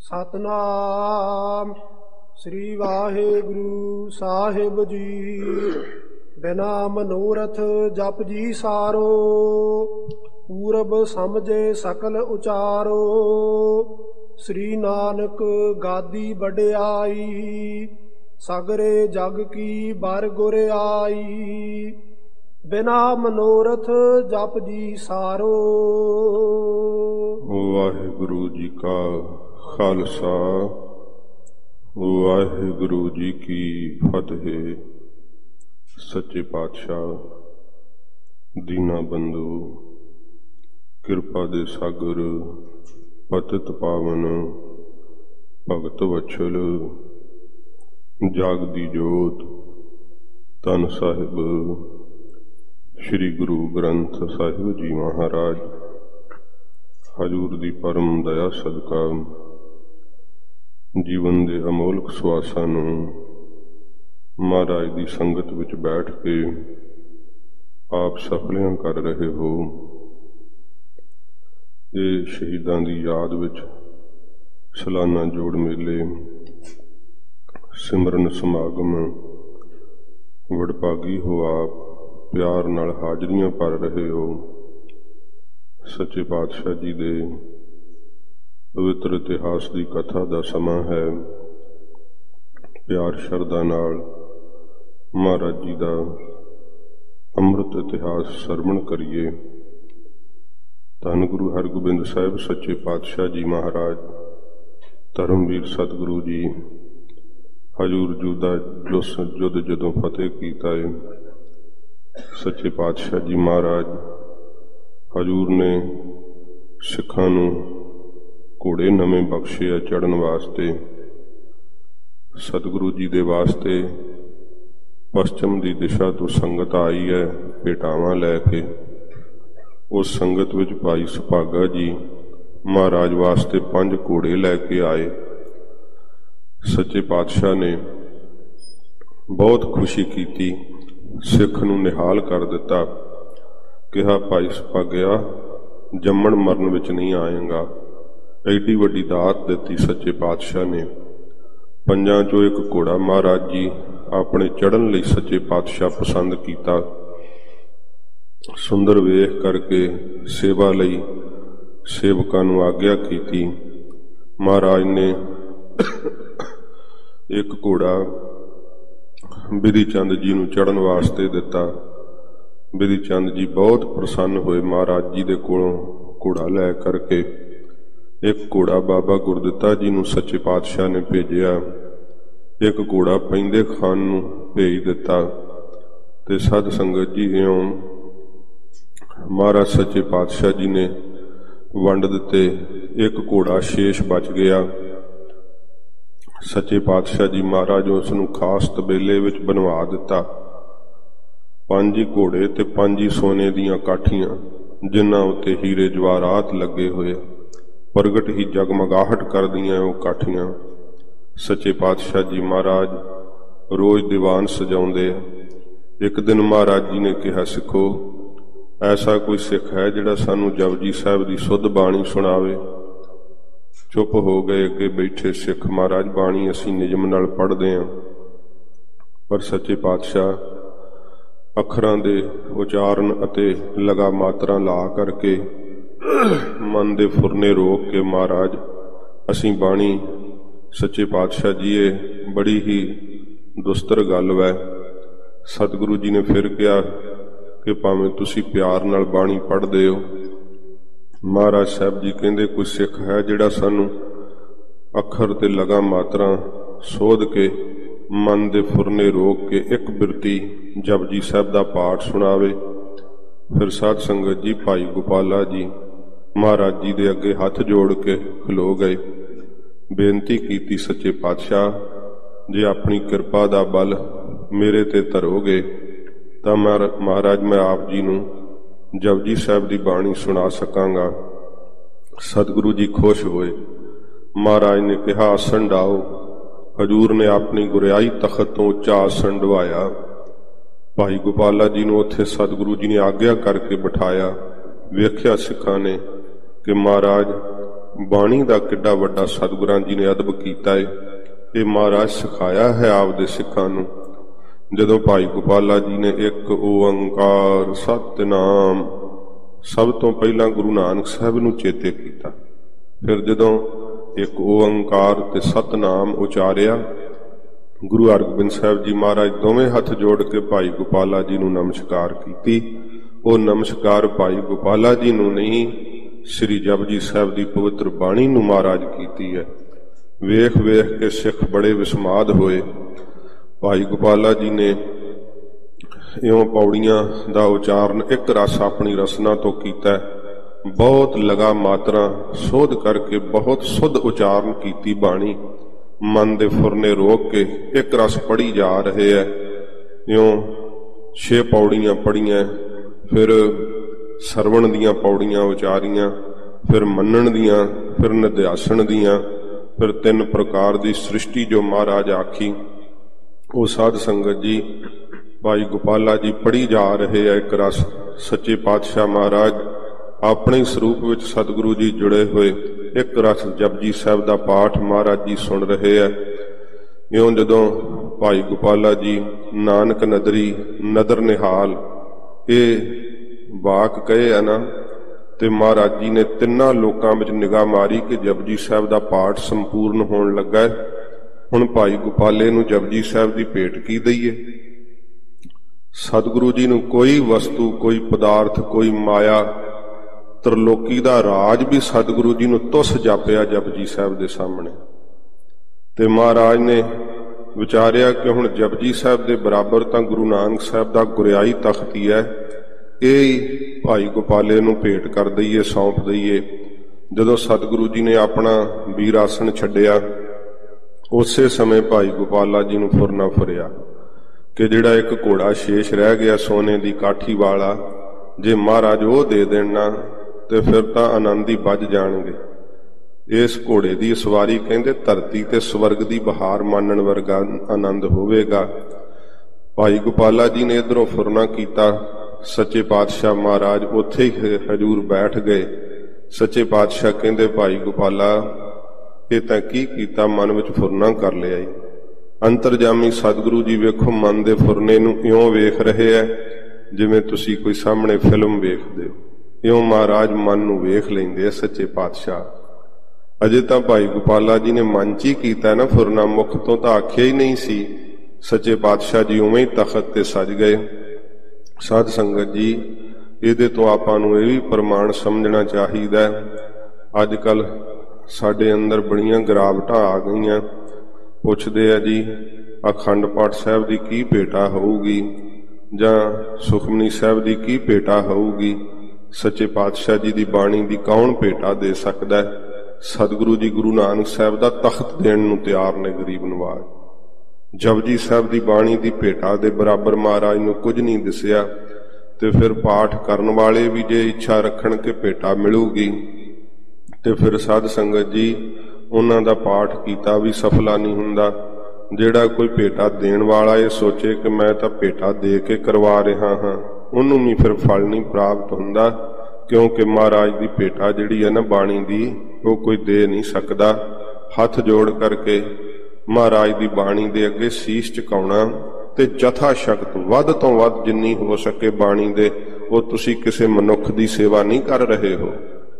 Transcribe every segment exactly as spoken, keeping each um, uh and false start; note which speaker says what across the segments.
Speaker 1: ਸਤਨਾਮ ਸ੍ਰੀ ਵਾਹਿਗੁਰੂ ਸਾਹਿਬ ਜੀ। ਬਿਨਾ ਮਨੋਰਥ ਜਪ ਜੀ ਸਾਰੋ, ਪੂਰਬ ਸਮਝੇ ਸਕਲ ਉਚਾਰੋ। ਸ੍ਰੀ ਨਾਨਕ ਗਾਦੀ ਵਡਿਆਈ, ਸਗਰੇ ਜਗ ਕੀ ਬਰ ਗੁਰ ਆਈ। ਬਿਨਾ ਮਨੋਰਥ ਜਪ ਜੀ ਸਾਰੋ।
Speaker 2: ਵਾਹਿਗੁਰੂ ਜੀ ਕਾ ਖਾਲਸਾ, ਵਾਹਿਗੁਰੂ ਜੀ ਕੀ ਫਤਿਹ। ਸੱਚੇ ਪਾਤਸ਼ਾਹ, ਦੀਨਾ ਬੰਧੂ, ਕਿਰਪਾ ਦੇ ਸਾਗਰ, ਪਤਿਤ ਪਾਵਨ, ਭਗਤ ਵਛਲ, ਜਾਗਦੀ ਜੋਤ, ਧੰਨ ਸਾਹਿਬ ਸ੍ਰੀ ਗੁਰੂ ਗ੍ਰੰਥ ਸਾਹਿਬ ਜੀ ਮਹਾਰਾਜ, ਹਜ਼ੂਰ ਦੀ ਪਰਮ ਦਇਆ ਸਦਕਾ ਜੀਵਨ ਦੇ ਅਮੋਲਕ ਸਵਾਸਾਂ ਨੂੰ ਮਹਾਰਾਜ ਦੀ ਸੰਗਤ ਵਿੱਚ ਬੈਠ ਕੇ ਆਪ ਸਫਲਿਆਂ ਕਰ ਰਹੇ ਹੋ। ਇਹ ਸ਼ਹੀਦਾਂ ਦੀ ਯਾਦ ਵਿੱਚ ਸਾਲਾਨਾ ਜੋੜ ਮੇਲੇ, ਸਿਮਰਨ ਸਮਾਗਮ ਵਡਭਾਗੀ ਹੋ ਆਪ ਪਿਆਰ ਨਾਲ ਹਾਜ਼ਰੀਆਂ ਭਰ ਰਹੇ ਹੋ। ਸੱਚੇ ਪਾਤਸ਼ਾਹ ਜੀ ਦੇ ਪਵਿੱਤਰ ਇਤਿਹਾਸ ਦੀ ਕਥਾ ਦਾ ਸਮਾਂ ਹੈ। ਪਿਆਰ ਸ਼ਰਧਾ ਨਾਲ ਮਹਾਰਾਜ ਜੀ ਦਾ ਅੰਮ੍ਰਿਤ ਇਤਿਹਾਸ ਸਰਵਣ ਕਰੀਏ। ਧੰਨ ਗੁਰੂ ਹਰਗੋਬਿੰਦ ਸਾਹਿਬ ਸੱਚੇ ਪਾਤਸ਼ਾਹ ਜੀ ਮਹਾਰਾਜ, ਧਰਮਵੀਰ ਸਤਿਗੁਰੂ ਜੀ, ਹਜ਼ੂਰ ਜੂ ਦਾ ਜੋ ਯੁੱਧ ਜਦੋਂ ਫਤਿਹ ਕੀਤਾ ਹੈ, ਸੱਚੇ ਪਾਤਸ਼ਾਹ ਜੀ ਮਹਾਰਾਜ ਹਜ਼ੂਰ ਨੇ ਸਿੱਖਾਂ ਨੂੰ ਘੋੜੇ ਨਵੇਂ ਬਖਸ਼ੇ ਆ ਚੜ੍ਹਨ ਵਾਸਤੇ। ਸਤਿਗੁਰੂ ਜੀ ਦੇ ਵਾਸਤੇ ਪੱਛਮ ਦੀ ਦਿਸ਼ਾ ਤੋਂ ਸੰਗਤ ਆਈ ਹੈ ਭੇਟਾਵਾਂ ਲੈ ਕੇ। ਉਸ ਸੰਗਤ ਵਿੱਚ ਭਾਈ ਸੁਭਾਗਾ ਜੀ ਮਹਾਰਾਜ ਵਾਸਤੇ ਪੰਜ ਘੋੜੇ ਲੈ ਕੇ ਆਏ। ਸੱਚੇ ਪਾਤਸ਼ਾਹ ਨੇ ਬਹੁਤ ਖੁਸ਼ੀ ਕੀਤੀ, ਸਿੱਖ ਨੂੰ ਨਿਹਾਲ ਕਰ ਦਿੱਤਾ। ਕਿਹਾ, ਭਾਈ ਸੁਭਾਗਿਆ, ਜੰਮਣ ਮਰਨ ਵਿੱਚ ਨਹੀਂ ਆਏਗਾ। ਐਡੀ ਵੱਡੀ ਦਾਤ ਦਿੱਤੀ ਸੱਚੇ ਪਾਤਸ਼ਾਹ ਨੇ। ਪੰਜਾਂ ਚੋਂ ਇੱਕ ਘੋੜਾ ਮਹਾਰਾਜ ਜੀ ਆਪਣੇ ਚੜ੍ਹਨ ਲਈ ਸੱਚੇ ਪਾਤਸ਼ਾਹ ਪਸੰਦ ਕੀਤਾ। ਸੁੰਦਰ ਵੇਖ ਕਰਕੇ ਸੇਵਾ ਲਈ ਸੇਵਕਾਂ ਨੂੰ ਆਗਿਆ ਕੀਤੀ। ਮਹਾਰਾਜ ਨੇ ਇੱਕ ਘੋੜਾ ਬਿਧੀ ਚੰਦ ਜੀ ਨੂੰ ਚੜ੍ਹਨ ਵਾਸਤੇ ਦਿੱਤਾ। ਬਿਧੀ ਚੰਦ ਜੀ ਬਹੁਤ ਪ੍ਰਸੰਨ ਹੋਏ ਮਹਾਰਾਜ ਜੀ ਦੇ ਕੋਲੋਂ ਘੋੜਾ ਲੈ ਕਰਕੇ। ਇੱਕ ਘੋੜਾ ਬਾਬਾ ਗੁਰਦਿੱਤਾ ਜੀ ਨੂੰ ਸੱਚੇ ਪਾਤਸ਼ਾਹ ਨੇ ਭੇਜਿਆ, ਇੱਕ ਘੋੜਾ ਪੈਂਦੇ ਖਾਨ ਨੂੰ ਭੇਜ ਦਿੱਤਾ। ਤੇ ਸਾਧ ਸੰਗਤ ਜੀ, ਇਉਂ ਮਹਾਰਾਜ ਸੱਚੇ ਪਾਤਸ਼ਾਹ ਜੀ ਨੇ ਵੰਡ ਦਿੱਤੇ। ਇੱਕ ਘੋੜਾ ਸ਼ੇਸ਼ ਬਚ ਗਿਆ। ਸੱਚੇ ਪਾਤਸ਼ਾਹ ਜੀ ਮਹਾਰਾਜ ਉਸ ਨੂੰ ਖਾਸ ਤਬੇਲੇ ਵਿੱਚ ਬਣਵਾ ਦਿੱਤਾ। ਪੰਜ ਹੀ ਘੋੜੇ ਤੇ ਪੰਜ ਹੀ ਸੋਨੇ ਦੀਆਂ ਕਾਠੀਆਂ, ਜਿਨ੍ਹਾਂ ਉੱਤੇ ਹੀਰੇ ਜਵਾਹਰਾਤ ਲੱਗੇ ਹੋਏ, ਪ੍ਰਗਟ ਹੀ ਜਗਮਗਾਹਟ ਕਰਦੀਆਂ ਉਹ ਕਾਠੀਆਂ। ਸੱਚੇ ਪਾਤਸ਼ਾਹ ਜੀ ਮਹਾਰਾਜ ਰੋਜ਼ ਦੀਵਾਨ ਸਜਾਉਂਦੇ। ਇੱਕ ਦਿਨ ਮਹਾਰਾਜ ਜੀ ਨੇ ਕਿਹਾ, ਸਿੱਖੋ, ਐਸਾ ਕੋਈ ਸਿੱਖ ਹੈ ਜਿਹੜਾ ਸਾਨੂੰ ਜਪਜੀ ਸਾਹਿਬ ਦੀ ਸੁੱਧ ਬਾਣੀ ਸੁਣਾਵੇ? ਚੁੱਪ ਹੋ ਗਏ ਅੱਗੇ ਬੈਠੇ ਸਿੱਖ। ਮਹਾਰਾਜ, ਬਾਣੀ ਅਸੀਂ ਨਿਯਮ ਨਾਲ ਪੜ੍ਹਦੇ ਹਾਂ, ਪਰ ਸੱਚੇ ਪਾਤਸ਼ਾਹ ਅੱਖਰਾਂ ਦੇ ਉਚਾਰਨ ਅਤੇ ਲਗਾ ਮਾਤਰਾ ਲਾ ਕਰਕੇ ਮਨ ਦੇ ਫੁਰਨੇ ਰੋਕ ਕੇ, ਮਹਾਰਾਜ ਅਸੀਂ ਬਾਣੀ, ਸੱਚੇ ਪਾਤਸ਼ਾਹ ਜੀ ਇਹ ਬੜੀ ਹੀ ਦੁਸਤਰ ਗੱਲ ਵੈ। ਸਤਿਗੁਰੂ ਜੀ ਨੇ ਫਿਰ ਕਿਹਾ ਕਿ ਭਾਵੇਂ ਤੁਸੀਂ ਪਿਆਰ ਨਾਲ ਬਾਣੀ ਪੜ੍ਹਦੇ ਹੋ, ਮਹਾਰਾਜ ਸਾਹਿਬ ਜੀ ਕਹਿੰਦੇ ਕੋਈ ਸਿੱਖ ਹੈ ਜਿਹੜਾ ਸਾਨੂੰ ਅੱਖਰ ਤੇ ਲਗਾ ਮਾਤਰਾ ਸੋਧ ਕੇ ਮਨ ਦੇ ਫੁਰਨੇ ਰੋਕ ਕੇ ਇੱਕ ਬਿਰਤੀ ਜਪਜੀ ਸਾਹਿਬ ਦਾ ਪਾਠ ਸੁਣਾਵੇ। ਫਿਰ ਸਾਧ ਸੰਗਤ ਜੀ ਭਾਈ ਗੋਪਾਲਾ ਜੀ ਮਹਾਰਾਜ ਜੀ ਦੇ ਅੱਗੇ ਹੱਥ ਜੋੜ ਕੇ ਖਲੋ ਗਏ। ਬੇਨਤੀ ਕੀਤੀ, ਸੱਚੇ ਪਾਤਸ਼ਾਹ, ਜੇ ਆਪਣੀ ਕਿਰਪਾ ਦਾ ਬਲ ਮੇਰੇ ਤੇ ਧਰੋਗੇ ਤਾਂ ਮਹਾਰਾਜ ਮੈਂ ਆਪ ਜੀ ਨੂੰ ਜਪਜੀ ਸਾਹਿਬ ਦੀ ਬਾਣੀ ਸੁਣਾ ਸਕਾਂਗਾ। ਸਤਿਗੁਰੂ ਜੀ ਖੁਸ਼ ਹੋਏ। ਮਹਾਰਾਜ ਨੇ ਕਿਹਾ, ਆਸਣ ਡਾਓ। ਹਜ਼ੂਰ ਨੇ ਆਪਣੀ ਗੁਰਿਆਈ ਤਖਤ ਤੋਂ ਉੱਚਾ ਆਸਣ ਡਵਾਇਆ। ਭਾਈ ਗੋਪਾਲਾ ਜੀ ਨੂੰ ਉੱਥੇ ਸਤਿਗੁਰੂ ਜੀ ਨੇ ਆਗਿਆ ਕਰਕੇ ਬਿਠਾਇਆ। ਵੇਖਿਆ ਸਿੱਖਾਂ ਨੇ ਕਿ ਮਹਾਰਾਜ ਬਾਣੀ ਦਾ ਕਿੱਡਾ ਵੱਡਾ ਸਤਿਗੁਰਾਂ ਜੀ ਨੇ ਅਦਬ ਕੀਤਾ ਏ। ਇਹ ਮਹਾਰਾਜ ਸਿਖਾਇਆ ਹੈ ਆਪਦੇ ਸਿੱਖਾਂ ਨੂੰ। ਜਦੋਂ ਭਾਈ ਗੋਪਾਲਾ ਜੀ ਨੇ ਇੱਕ ਓੰਕਾਰ ਸਤਿਨਾਮ ਸਭ ਤੋਂ ਪਹਿਲਾਂ ਗੁਰੂ ਨਾਨਕ ਸਾਹਿਬ ਨੂੰ ਚੇਤੇ ਕੀਤਾ। ਫਿਰ ਜਦੋਂ ਇੱਕ ਓੰਕਾਰ ਤੇ ਸਤਿਨਾਮ ਉਚਾਰਿਆ, ਗੁਰੂ ਹਰਗੋਬਿੰਦ ਸਾਹਿਬ ਜੀ ਮਹਾਰਾਜ ਦੋਵੇਂ ਹੱਥ ਜੋੜ ਕੇ ਭਾਈ ਗੋਪਾਲਾ ਜੀ ਨੂੰ ਨਮਸਕਾਰ ਕੀਤੀ। ਉਹ ਨਮਸਕਾਰ ਭਾਈ ਗੋਪਾਲਾ ਜੀ ਨੂੰ ਨਹੀਂ, ਸ੍ਰੀ ਜਪਜੀ ਸਾਹਿਬ ਦੀ ਪਵਿੱਤਰ ਬਾਣੀ ਨੂੰ ਮਹਾਰਾਜ ਕੀਤੀ ਹੈ। ਵੇਖ ਵੇਖ ਕੇ ਸਿੱਖ ਬੜੇ ਵਿਸਮਾਦ ਹੋਏ। ਭਾਈ ਗੋਪਾਲਾ ਜੀ ਨੇ ਇਉਂ ਪੌੜੀਆਂ ਦਾ ਉਚਾਰਨ ਇੱਕ ਰਸ ਆਪਣੀ ਰਸਨਾ ਤੋਂ ਕੀਤਾ। ਬਹੁਤ ਲਗਾ ਮਾਤਰਾ ਸੋਧ ਕਰਕੇ ਬਹੁਤ ਸੁਧ ਉਚਾਰਨ ਕੀਤੀ ਬਾਣੀ। ਮਨ ਦੇ ਫੁਰਨੇ ਰੋਕ ਕੇ ਇੱਕ ਰਸ ਪੜ੍ਹੀ ਜਾ ਰਹੇ ਹੈ। ਇਉਂ ਛੇ ਪੌੜੀਆਂ ਪੜ੍ਹੀਆਂ, ਫਿਰ ਸਰਵਣ ਦੀਆਂ ਪੌੜੀਆਂ ਉਚਾਰੀਆਂ, ਫਿਰ ਮੰਨਣ ਦੀਆਂ, ਫਿਰ ਨਿਧਿਆਸਣ ਦੀਆਂ, ਫਿਰ ਤਿੰਨ ਪ੍ਰਕਾਰ ਦੀ ਸ੍ਰਿਸ਼ਟੀ ਜੋ ਮਹਾਰਾਜ ਆਖੀ। ਉਹ ਸਾਧ ਸੰਗਤ ਜੀ ਭਾਈ ਗੋਪਾਲਾ ਜੀ ਪੜ੍ਹੀ ਜਾ ਰਹੇ ਆ ਇੱਕ ਰਸ। ਸੱਚੇ ਪਾਤਸ਼ਾਹ ਮਹਾਰਾਜ ਆਪਣੇ ਸਰੂਪ ਵਿੱਚ ਸਤਿਗੁਰੂ ਜੀ ਜੁੜੇ ਹੋਏ ਇੱਕ ਰਸ ਜਪਜੀ ਸਾਹਿਬ ਦਾ ਪਾਠ ਮਹਾਰਾਜ ਜੀ ਸੁਣ ਰਹੇ ਆ। ਇਉਂ ਜਦੋਂ ਭਾਈ ਗੋਪਾਲਾ ਜੀ ਨਾਨਕ ਨਦਰੀ ਨਦਰ ਨਿਹਾਲ ਇਹ ਵਾਕ ਕਹੇ ਆ ਨਾ, ਤੇ ਮਹਾਰਾਜ ਜੀ ਨੇ ਤਿੰਨਾਂ ਲੋਕਾਂ ਵਿੱਚ ਨਿਗਾਹ ਮਾਰੀ ਕਿ ਜਪਜੀ ਸਾਹਿਬ ਦਾ ਪਾਠ ਸੰਪੂਰਨ ਹੋਣ ਲੱਗਾ ਹੈ। ਹੁਣ ਭਾਈ ਗੋਪਾਲੇ ਨੂੰ ਜਪਜੀ ਸਾਹਿਬ ਦੀ ਭੇਟ ਕੀ ਦਈਏ? ਸਤਿਗੁਰੂ ਜੀ ਨੂੰ ਕੋਈ ਵਸਤੂ, ਕੋਈ ਪਦਾਰਥ, ਕੋਈ ਮਾਇਆ, ਤ੍ਰਿਲੋਕੀ ਦਾ ਰਾਜ ਵੀ ਸਤਿਗੁਰੂ ਜੀ ਨੂੰ ਤੁਸ ਜਾਪਿਆ ਜਪਜੀ ਸਾਹਿਬ ਦੇ ਸਾਹਮਣੇ। ਤੇ ਮਹਾਰਾਜ ਨੇ ਵਿਚਾਰਿਆ ਕਿ ਹੁਣ ਜਪਜੀ ਸਾਹਿਬ ਦੇ ਬਰਾਬਰ ਤਾਂ ਗੁਰੂ ਨਾਨਕ ਸਾਹਿਬ ਦਾ ਗੁਰਿਆਈ ਤਖਤ ਹੀ ਹੈ, ਇਹ ਭਾਈ ਗੋਪਾਲੇ ਨੂੰ ਭੇਟ ਕਰ ਦਈਏ, ਸੌਂਪ ਦਈਏ। ਜਦੋਂ ਸਤਿਗੁਰੂ ਜੀ ਨੇ ਆਪਣਾ ਵੀਰ ਆਸਣ ਛੱਡਿਆ, ਉਸੇ ਸਮੇਂ ਭਾਈ ਗੋਪਾਲਾ ਜੀ ਨੂੰ ਫੁਰਨਾ ਫੁਰਿਆ ਕਿ ਜਿਹੜਾ ਇੱਕ ਘੋੜਾ ਸ਼ੇਸ਼ ਰਹਿ ਗਿਆ ਸੋਨੇ ਦੀ ਕਾਠੀ ਵਾਲਾ, ਜੇ ਮਹਾਰਾਜ ਉਹ ਦੇ ਦੇਣਾ ਤੇ ਫਿਰ ਤਾਂ ਆਨੰਦ ਹੀ ਵੱਜ ਜਾਣਗੇ। ਇਸ ਘੋੜੇ ਦੀ ਸਵਾਰੀ ਕਹਿੰਦੇ ਧਰਤੀ ਤੇ ਸਵਰਗ ਦੀ ਬਹਾਰ ਮਾਨਣ ਵਰਗਾ ਆਨੰਦ ਹੋਵੇਗਾ। ਭਾਈ ਗੋਪਾਲਾ ਜੀ ਨੇ ਇੱਧਰੋਂ ਫੁਰਨਾ ਕੀਤਾ। ਸੱਚੇ ਪਾਤਸ਼ਾਹ ਮਹਾਰਾਜ ਉੱਥੇ ਹੀ ਹਜੂਰ ਬੈਠ ਗਏ। ਸੱਚੇ ਪਾਤਸ਼ਾਹ ਕਹਿੰਦੇ ਭਾਈ ਗੋਪਾਲਾ ਇਹ ਤਾਂ ਕੀ ਕੀਤਾ, ਮਨ ਵਿੱਚ ਫੁਰਨਾ ਕਰ ਲਿਆ ਈ। ਅੰਤਰਜਾਮੀ ਸਤਿਗੁਰੂ ਜੀ ਵੇਖੋ ਮਨ ਦੇ ਫੁਰਨੇ ਨੂੰ ਇਉਂ ਵੇਖ ਰਹੇ ਐ ਜਿਵੇਂ ਤੁਸੀਂ ਕੋਈ ਸਾਹਮਣੇ ਫਿਲਮ ਵੇਖਦੇ ਹੋ। ਇਉਂ ਮਹਾਰਾਜ ਮਨ ਨੂੰ ਵੇਖ ਲੈਂਦੇ ਆ ਸੱਚੇ ਪਾਤਸ਼ਾਹ। ਅਜੇ ਤਾਂ ਭਾਈ ਗੋਪਾਲਾ ਜੀ ਨੇ ਮਨ 'ਚ ਹੀ ਕੀਤਾ ਨਾ ਫੁਰਨਾ, ਮੁਖ ਤੋਂ ਤਾਂ ਆਖਿਆ ਹੀ ਨਹੀਂ ਸੀ। ਸੱਚੇ ਪਾਤਸ਼ਾਹ ਜੀ ਉਵੇਂ ਹੀ ਤਖਤ ਤੇ ਸਜ ਗਏ। ਸਾਧ ਸੰਗਤ ਜੀ, ਇਹਦੇ ਤੋਂ ਆਪਾਂ ਨੂੰ ਇਹ ਵੀ ਪ੍ਰਮਾਣ ਸਮਝਣਾ ਚਾਹੀਦਾ। ਅੱਜ ਕੱਲ ਸਾਡੇ ਅੰਦਰ ਬੜੀਆਂ ਗਿਰਾਵਟਾਂ ਆ ਗਈਆਂ। ਪੁੱਛਦੇ ਆ ਜੀ ਅਖੰਡ ਪਾਠ ਸਾਹਿਬ ਦੀ ਕੀ ਭੇਟਾ ਹੋਊਗੀ, ਜਾਂ ਸੁਖਮਨੀ ਸਾਹਿਬ ਦੀ ਕੀ ਭੇਟਾ ਹੋਊਗੀ। ਸੱਚੇ ਪਾਤਸ਼ਾਹ ਜੀ ਦੀ ਬਾਣੀ ਦੀ ਕੌਣ ਭੇਟਾ ਦੇ ਸਕਦਾ? ਸਤਿਗੁਰੂ ਜੀ ਗੁਰੂ ਨਾਨਕ ਸਾਹਿਬ ਦਾ ਤਖਤ ਦੇਣ ਨੂੰ ਤਿਆਰ ਨੇ ਗਰੀਬ ਨਵਾਜ਼। ਜਪਜੀ ਸਾਹਿਬ ਦੀ ਬਾਣੀ ਦੀ ਭੇਟਾ ਦੇ ਬਰਾਬਰ ਮਹਾਰਾਜ ਨੂੰ ਕੁਝ ਨਹੀਂ ਦਿਸਿਆ। ਤੇ ਫਿਰ ਪਾਠ ਕਰਨ ਵਾਲੇ ਵੀ ਜੇ ਇੱਛਾ ਰੱਖਣ ਕਿ ਭੇਟਾ ਮਿਲੂਗੀ, ਤੇ ਫਿਰ ਸਾਧ ਸੰਗਤ ਜੀ ਉਹਨਾਂ ਦਾ ਪਾਠ ਕੀਤਾ ਵੀ ਸਫਲਾ ਨਹੀਂ ਹੁੰਦਾ। ਜਿਹੜਾ ਕੋਈ ਭੇਟਾ ਦੇਣ ਵਾਲਾ ਇਹ ਸੋਚੇ ਕਿ ਮੈਂ ਤਾਂ ਭੇਟਾ ਦੇ ਕੇ ਕਰਵਾ ਰਿਹਾ ਹਾਂ, ਉਹਨੂੰ ਵੀ ਫਿਰ ਫਲ ਨਹੀਂ ਪ੍ਰਾਪਤ ਹੁੰਦਾ, ਕਿਉਂਕਿ ਮਹਾਰਾਜ ਦੀ ਭੇਟਾ ਜਿਹੜੀ ਹੈ ਨਾ ਬਾਣੀ ਦੀ, ਉਹ ਕੋਈ ਦੇ ਨਹੀਂ ਸਕਦਾ। ਹੱਥ ਜੋੜ ਕਰਕੇ ਮਹਾਰਾਜ ਦੀ ਬਾਣੀ ਦੇ ਅੱਗੇ ਸੀਸ ਝੁਕਾਉਣਾ ਤੇ ਜਥਾ ਸ਼ਕਤ ਵੱਧ ਤੋਂ ਵੱਧ ਜਿੰਨੀ ਹੋ ਸਕੇ ਬਾਣੀ ਦੇ, ਉਹ ਤੁਸੀਂ ਕਿਸੇ ਮਨੁੱਖ ਦੀ ਸੇਵਾ ਨਹੀਂ ਕਰ ਰਹੇ ਹੋ।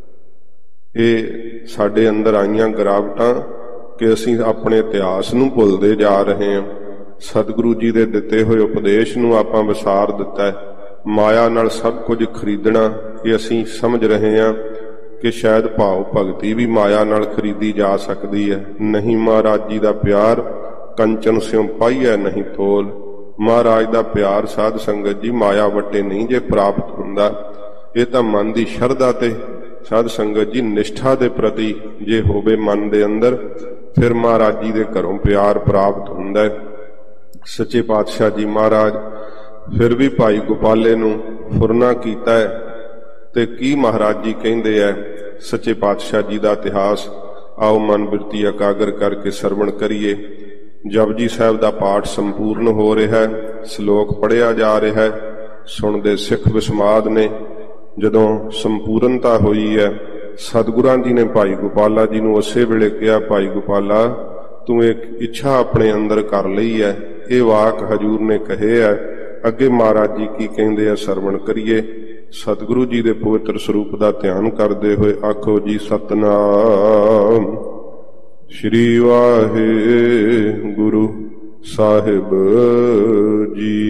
Speaker 2: ਇਹ ਸਾਡੇ ਅੰਦਰ ਆਈਆਂ ਗਿਰਾਵਟਾਂ ਕਿ ਅਸੀਂ ਆਪਣੇ ਇਤਿਹਾਸ ਨੂੰ ਭੁੱਲਦੇ ਜਾ ਰਹੇ ਹਾਂ। ਸਤਿਗੁਰੂ ਜੀ ਦੇ ਦਿੱਤੇ ਹੋਏ ਉਪਦੇਸ਼ ਨੂੰ ਆਪਾਂ ਵਿਸਾਰ ਦਿੱਤਾ ਹੈ। ਮਾਇਆ ਨਾਲ ਸਭ ਕੁਝ ਖਰੀਦਣਾ, ਇਹ ਅਸੀਂ ਸਮਝ ਰਹੇ ਹਾਂ ਕਿ ਸ਼ਾਇਦ ਭਾਵ ਭਗਤੀ ਵੀ ਮਾਇਆ ਨਾਲ ਖਰੀਦੀ ਜਾ ਸਕਦੀ ਹੈ। ਨਹੀਂ, ਮਹਾਰਾਜ ਜੀ ਦਾ ਪਿਆਰ ਕੰਚਨ ਸਿਉ ਪਾਈਐ ਨਹੀਂ ਤੋਲ। ਮਹਾਰਾਜ ਦਾ ਪਿਆਰ ਸਾਧ ਸੰਗਤ ਜੀ ਮਾਇਆ ਵੱਟੇ ਨਹੀਂ ਜੇ ਪ੍ਰਾਪਤ ਹੁੰਦਾ। ਇਹ ਤਾਂ ਮਨ ਦੀ ਸ਼ਰਧਾ ਤੇ ਸਾਧ ਸੰਗਤ ਜੀ ਨਿਸ਼ਠਾ ਦੇ ਪ੍ਰਤੀ ਜੇ ਹੋਵੇ ਮਨ ਦੇ ਅੰਦਰ, ਫਿਰ ਮਹਾਰਾਜ ਜੀ ਦੇ ਘਰੋਂ ਪਿਆਰ ਪ੍ਰਾਪਤ ਹੁੰਦਾ ਹੈ। ਸੱਚੇ ਪਾਤਸ਼ਾਹ ਜੀ ਮਹਾਰਾਜ ਫਿਰ ਵੀ ਭਾਈ ਗੋਪਾਲੇ ਨੂੰ ਫੁਰਨਾ ਕੀਤਾ ਹੈ। ਤੇ ਕੀ ਮਹਾਰਾਜ ਜੀ ਕਹਿੰਦੇ ਐ ਸੱਚੇ ਪਾਤਸ਼ਾਹ ਜੀ ਦਾ ਇਤਿਹਾਸ, ਆਓ ਮਨ ਬਿਰਤੀ ਇਕਾਗਰ ਕਰਕੇ ਸਰਵਣ ਕਰੀਏ। ਜਪਜੀ ਸਾਹਿਬ ਦਾ ਪਾਠ ਸੰਪੂਰਨ ਹੋ ਰਿਹਾ ਹੈ, ਸ਼ਲੋਕ ਪੜ੍ਹਿਆ ਜਾ ਰਿਹਾ ਹੈ। ਸੁਣਦੇ ਸਿੱਖ ਵਿਸਮਾਦ ਨੇ। ਜਦੋਂ ਸੰਪੂਰਨਤਾ ਹੋਈ ਹੈ ਸਤਿਗੁਰਾਂ ਜੀ ਨੇ ਭਾਈ ਗੋਪਾਲਾ ਜੀ ਨੂੰ ਉਸੇ ਵੇਲੇ ਕਿਹਾ, ਭਾਈ ਗੋਪਾਲਾ ਤੂੰ ਇੱਕ ਇੱਛਾ ਆਪਣੇ ਅੰਦਰ ਕਰ ਲਈ ਹੈ। ਇਹ ਵਾਕ ਹਜੂਰ ਨੇ ਕਹੇ ਹੈ। ਅੱਗੇ ਮਹਾਰਾਜ ਜੀ ਕੀ ਕਹਿੰਦੇ ਆ, ਸਰਵਣ ਕਰੀਏ। ਸਤਿਗੁਰੂ ਜੀ ਦੇ ਪਵਿੱਤਰ ਸਰੂਪ ਦਾ ਧਿਆਨ ਕਰਦੇ ਹੋਏ ਆਖੋ ਜੀ ਸਤਿਨਾਮ ਸ੍ਰੀ ਵਾਹਿਗੁਰੂ ਸਾਹਿਬ ਜੀ।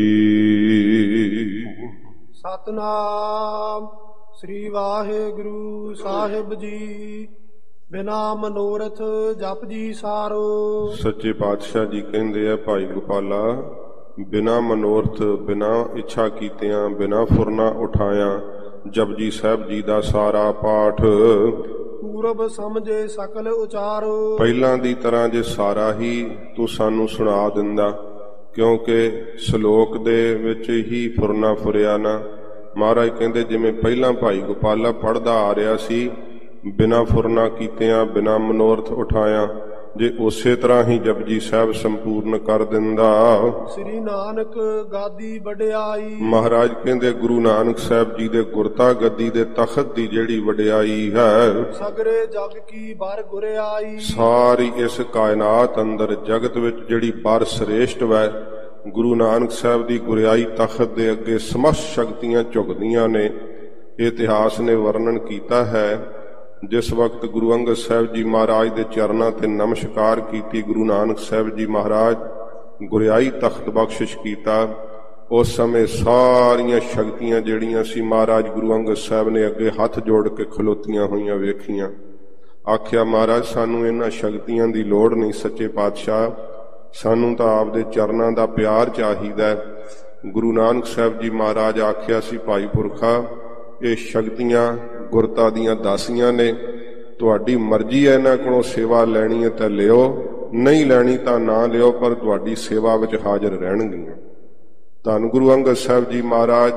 Speaker 1: ਸਤਿਨਾਮ ਸ੍ਰੀ ਵਾਹਿਗੁਰੂ ਸਾਹਿਬ ਜੀ। ਬਿਨਾ ਮਨੋਰਥ ਜਪਜੀ ਸਾਰੋ।
Speaker 2: ਸੱਚੇ ਪਾਤਸ਼ਾਹ ਜੀ ਕਹਿੰਦੇ ਆ, ਭਾਈ ਗੋਪਾਲਾ ਬਿਨਾ ਮਨੋਰਥ ਬਿਨਾ ਇੱਛਾ ਕੀਤਿਆਂ ਬਿਨਾ ਫੁਰਨਾ ਉਠਾਇਆ ਜਪਜੀ ਸਾਹਿਬ ਜੀ ਦਾ ਸਾਰਾ ਪਾਠ
Speaker 1: ਪੂਰਬ ਸਮਝੇ ਸਕਲ ਉਚਾਰੋ।
Speaker 2: ਪਹਿਲਾਂ ਦੀ ਤਰ੍ਹਾਂ ਜੇ ਸਾਰਾ ਹੀ ਤੂੰ ਸਾਨੂੰ ਸੁਣਾ ਦਿੰਦਾ, ਕਿਉਂਕਿ ਸ਼ਲੋਕ ਦੇ ਵਿੱਚ ਹੀ ਫੁਰਨਾ ਫੁਰਿਆ ਨਾ। ਮਹਾਰਾਜ ਕਹਿੰਦੇ ਜਿਵੇਂ ਪਹਿਲਾਂ ਭਾਈ ਗੋਪਾਲਾ ਪੜ੍ਹਦਾ ਆ ਰਿਹਾ ਸੀ, ਬਿਨਾ ਫੁਰਨਾ ਕੀਤਿਆਂ ਬਿਨਾ ਮਨੋਰਥ ਉਠਾਇਆ, ਜੇ ਉਸੇ ਤਰ੍ਹਾਂ ਹੀ ਜਪਜੀ ਸਾਹਿਬ ਸੰਪੂਰਨ ਕਰ ਦਿੰਦਾ।
Speaker 1: ਸ੍ਰੀ ਨਾਨਕ ਗਾਦੀ ਵਡਿਆਈ। ਮਹਾਰਾਜ
Speaker 2: ਕਹਿੰਦੇ ਗੁਰੂ ਨਾਨਕ ਸਾਹਿਬ ਜੀ ਦੇ ਗੁਰਤਾ ਗੱਦੀ ਦੇ ਤਖਤ ਦੀ ਜਿਹੜੀ ਵਡਿਆਈ ਹੈ,
Speaker 1: ਸਗਰੇ ਜਗ ਕੀ ਬਰ ਗੁਰਿਆਈ।
Speaker 2: ਸਾਰੀ ਇਸ ਕਾਇਨਾਤ ਅੰਦਰ ਜਗਤ ਵਿੱਚ ਜਿਹੜੀ ਬਰ ਸ੍ਰੇਸ਼ਟ ਵੈ, ਗੁਰੂ ਨਾਨਕ ਸਾਹਿਬ ਦੀ ਗੁਰਿਆਈ ਤਖਤ ਦੇ ਅੱਗੇ ਸਮਸਤ ਸ਼ਕਤੀਆਂ ਝੁਕਦੀਆਂ ਨੇ। ਇਤਿਹਾਸ ਨੇ ਵਰਣਨ ਕੀਤਾ ਹੈ, ਜਿਸ ਵਕਤ ਗੁਰੂ ਅੰਗਦ ਸਾਹਿਬ ਜੀ ਮਹਾਰਾਜ ਦੇ ਚਰਨਾਂ ਤੇ ਨਮਸਕਾਰ ਕੀਤੀ, ਗੁਰੂ ਨਾਨਕ ਸਾਹਿਬ ਜੀ ਮਹਾਰਾਜ ਗੁਰਿਆਈ ਤਖਤ ਬਖਸ਼ਿਸ਼ ਕੀਤਾ, ਉਸ ਸਮੇਂ ਸਾਰੀਆਂ ਸ਼ਕਤੀਆਂ ਜਿਹੜੀਆਂ ਸੀ ਮਹਾਰਾਜ ਗੁਰੂ ਅੰਗਦ ਸਾਹਿਬ ਨੇ ਅੱਗੇ ਹੱਥ ਜੋੜ ਕੇ ਖਲੋਤੀਆਂ ਹੋਈਆਂ ਵੇਖੀਆਂ। ਆਖਿਆ, ਮਹਾਰਾਜ ਸਾਨੂੰ ਇਹਨਾਂ ਸ਼ਕਤੀਆਂ ਦੀ ਲੋੜ ਨਹੀਂ, ਸੱਚੇ ਪਾਤਸ਼ਾਹ ਸਾਨੂੰ ਤਾਂ ਆਪਦੇ ਚਰਨਾਂ ਦਾ ਪਿਆਰ ਚਾਹੀਦਾ। ਗੁਰੂ ਨਾਨਕ ਸਾਹਿਬ ਜੀ ਮਹਾਰਾਜ ਆਖਿਆ ਸੀ, ਭਾਈ ਪੁਰਖਾ ਇਹ ਸ਼ਕਤੀਆਂ ਗੁਰਤਾ ਦੀਆਂ ਦਾਸੀਆਂ ਨੇ, ਤੁਹਾਡੀ ਮਰਜ਼ੀ ਹੈ ਇਹਨਾਂ ਕੋਲੋਂ ਸੇਵਾ ਲੈਣੀ ਹੈ ਤਾਂ ਲਿਓ, ਨਹੀਂ ਲੈਣੀ ਤਾਂ ਨਾ ਲਿਓ, ਪਰ ਤੁਹਾਡੀ ਸੇਵਾ ਵਿੱਚ ਹਾਜ਼ਰ ਰਹਿਣਗੀਆਂ। ਧੰਨ ਗੁਰੂ ਅੰਗਦ ਸਾਹਿਬ ਜੀ ਮਹਾਰਾਜ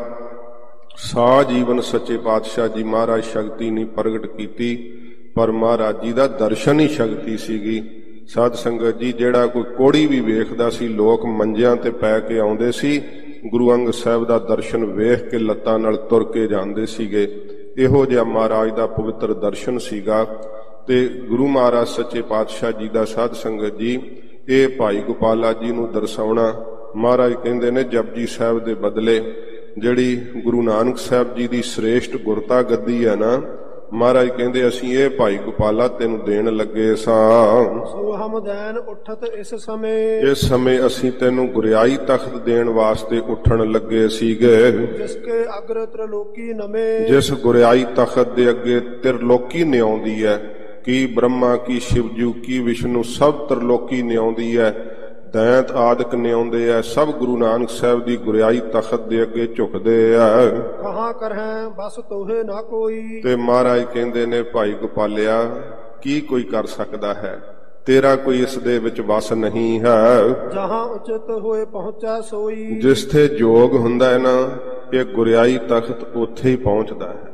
Speaker 2: ਸਾ ਜੀਵਨ ਸੱਚੇ ਪਾਤਸ਼ਾਹ ਜੀ ਮਹਾਰਾਜ ਸ਼ਕਤੀ ਨਹੀਂ ਪ੍ਰਗਟ ਕੀਤੀ, ਪਰ ਮਹਾਰਾਜ ਜੀ ਦਾ ਦਰਸ਼ਨ ਹੀ ਸ਼ਕਤੀ ਸੀਗੀ। ਸਾਧ ਸੰਗਤ ਜੀ, ਜਿਹੜਾ ਕੋਈ ਕੋੜੀ ਵੀ ਵੇਖਦਾ ਸੀ, ਲੋਕ ਮੰਜਿਆਂ ਤੇ ਪੈ ਕੇ ਆਉਂਦੇ ਸੀ, ਗੁਰੂ ਅੰਗਦ ਸਾਹਿਬ ਦਾ ਦਰਸ਼ਨ ਵੇਖ ਕੇ ਲੱਤਾਂ ਨਾਲ ਤੁਰ ਕੇ ਜਾਂਦੇ ਸੀਗੇ। ਇਹੋ ਜਿਹਾ ਮਹਾਰਾਜ ਦਾ ਪਵਿੱਤਰ ਦਰਸ਼ਨ ਸੀਗਾ। ਤੇ ਗੁਰੂ ਮਹਾਰਾਜ ਸੱਚੇ ਪਾਤਸ਼ਾਹ ਜੀ ਦਾ ਸਾਧ ਸੰਗਤ ਜੀ ਇਹ ਭਾਈ ਗੋਪਾਲਾ ਜੀ ਨੂੰ ਦਰਸਾਉਣਾ। ਮਹਾਰਾਜ ਕਹਿੰਦੇ ਨੇ ਜਪਜੀ ਸਾਹਿਬ ਦੇ ਬਦਲੇ ਜਿਹੜੀ ਗੁਰੂ ਨਾਨਕ ਸਾਹਿਬ ਜੀ ਦੀ ਸ੍ਰੇਸ਼ਟ ਗੁਰਤਾ ਗੱਦੀ ਹੈ ਨਾ, ਮਹਾਰਾਜ ਕਹਿੰਦੇ ਅਸੀਂ ਇਹ ਭਾਈ ਗੋਪਾਲਾ ਤੈਨੂੰ ਦੇਣ ਲੱਗੇ ਸਾਂ।
Speaker 1: ਸੋ ਹਮ ਦੇਨ ਉਠਤ ਇਸ ਸਮੇਂ।
Speaker 2: ਇਸ ਸਮੇਂ ਅਸੀਂ ਤੈਨੂੰ ਗੁਰਿਆਈ ਤਖਤ ਦੇਣ ਵਾਸਤੇ ਉੱਠਣ ਲੱਗੇ ਸੀਗੇ।
Speaker 1: ਜਿਸ ਕੇ ਅਗਰ ਤ੍ਰਿਲੋਕੀ ਨਵੇਂ। ਜਿਸ
Speaker 2: ਗੁਰਿਆਈ ਤਖਤ ਦੇ ਅੱਗੇ ਤ੍ਰਿਲੋਕੀ ਨਿਆਉਂਦੀ ਹੈ, ਕੀ ਬ੍ਰਹਮਾ ਕੀ ਸ਼ਿਵਜੂ ਕੀ ਵਿਸ਼ਨੂੰ ਸਭ ਤ੍ਰਿਲੋਕੀ ਨਿਆਉਂਦੀ ਹੈ, ਦੈਂਤ ਆਦਿਕ ਨਿਆਉਂਦੇ ਆ, ਸਭ ਗੁਰੂ ਨਾਨਕ ਸਾਹਿਬ ਦੀ ਗੁਰਿਆਈ ਤਖਤ ਦੇ ਅੱਗੇ ਝੁਕਦੇ ਆ।
Speaker 1: ਕਹਾਂ ਕਰਹਿ ਬਸ ਤੋਹੇ ਨਾ ਕੋਈ।
Speaker 2: ਤੇ ਮਹਾਰਾਜ ਕਹਿੰਦੇ ਨੇ ਭਾਈ ਗੋਪਾਲਿਆ ਕੀ ਕੋਈ ਕਰ ਸਕਦਾ ਹੈ, ਤੇਰਾ ਕੋਈ ਇਸ ਦੇ ਵਿੱਚ ਵਸ ਨਹੀਂ ਹੈ।
Speaker 1: ਜਹਾਂ ਉਚਿਤ ਹੋਏ ਪਹੁੰਚਾ ਸੋਈ।
Speaker 2: ਜਿਸਥੇ ਜੋਗ ਹੁੰਦਾ ਹੈ ਨਾ, ਇਹ ਗੁਰਿਆਈ ਤਖਤ ਉੱਥੇ ਹੀ ਪਹੁੰਚਦਾ ਹੈ।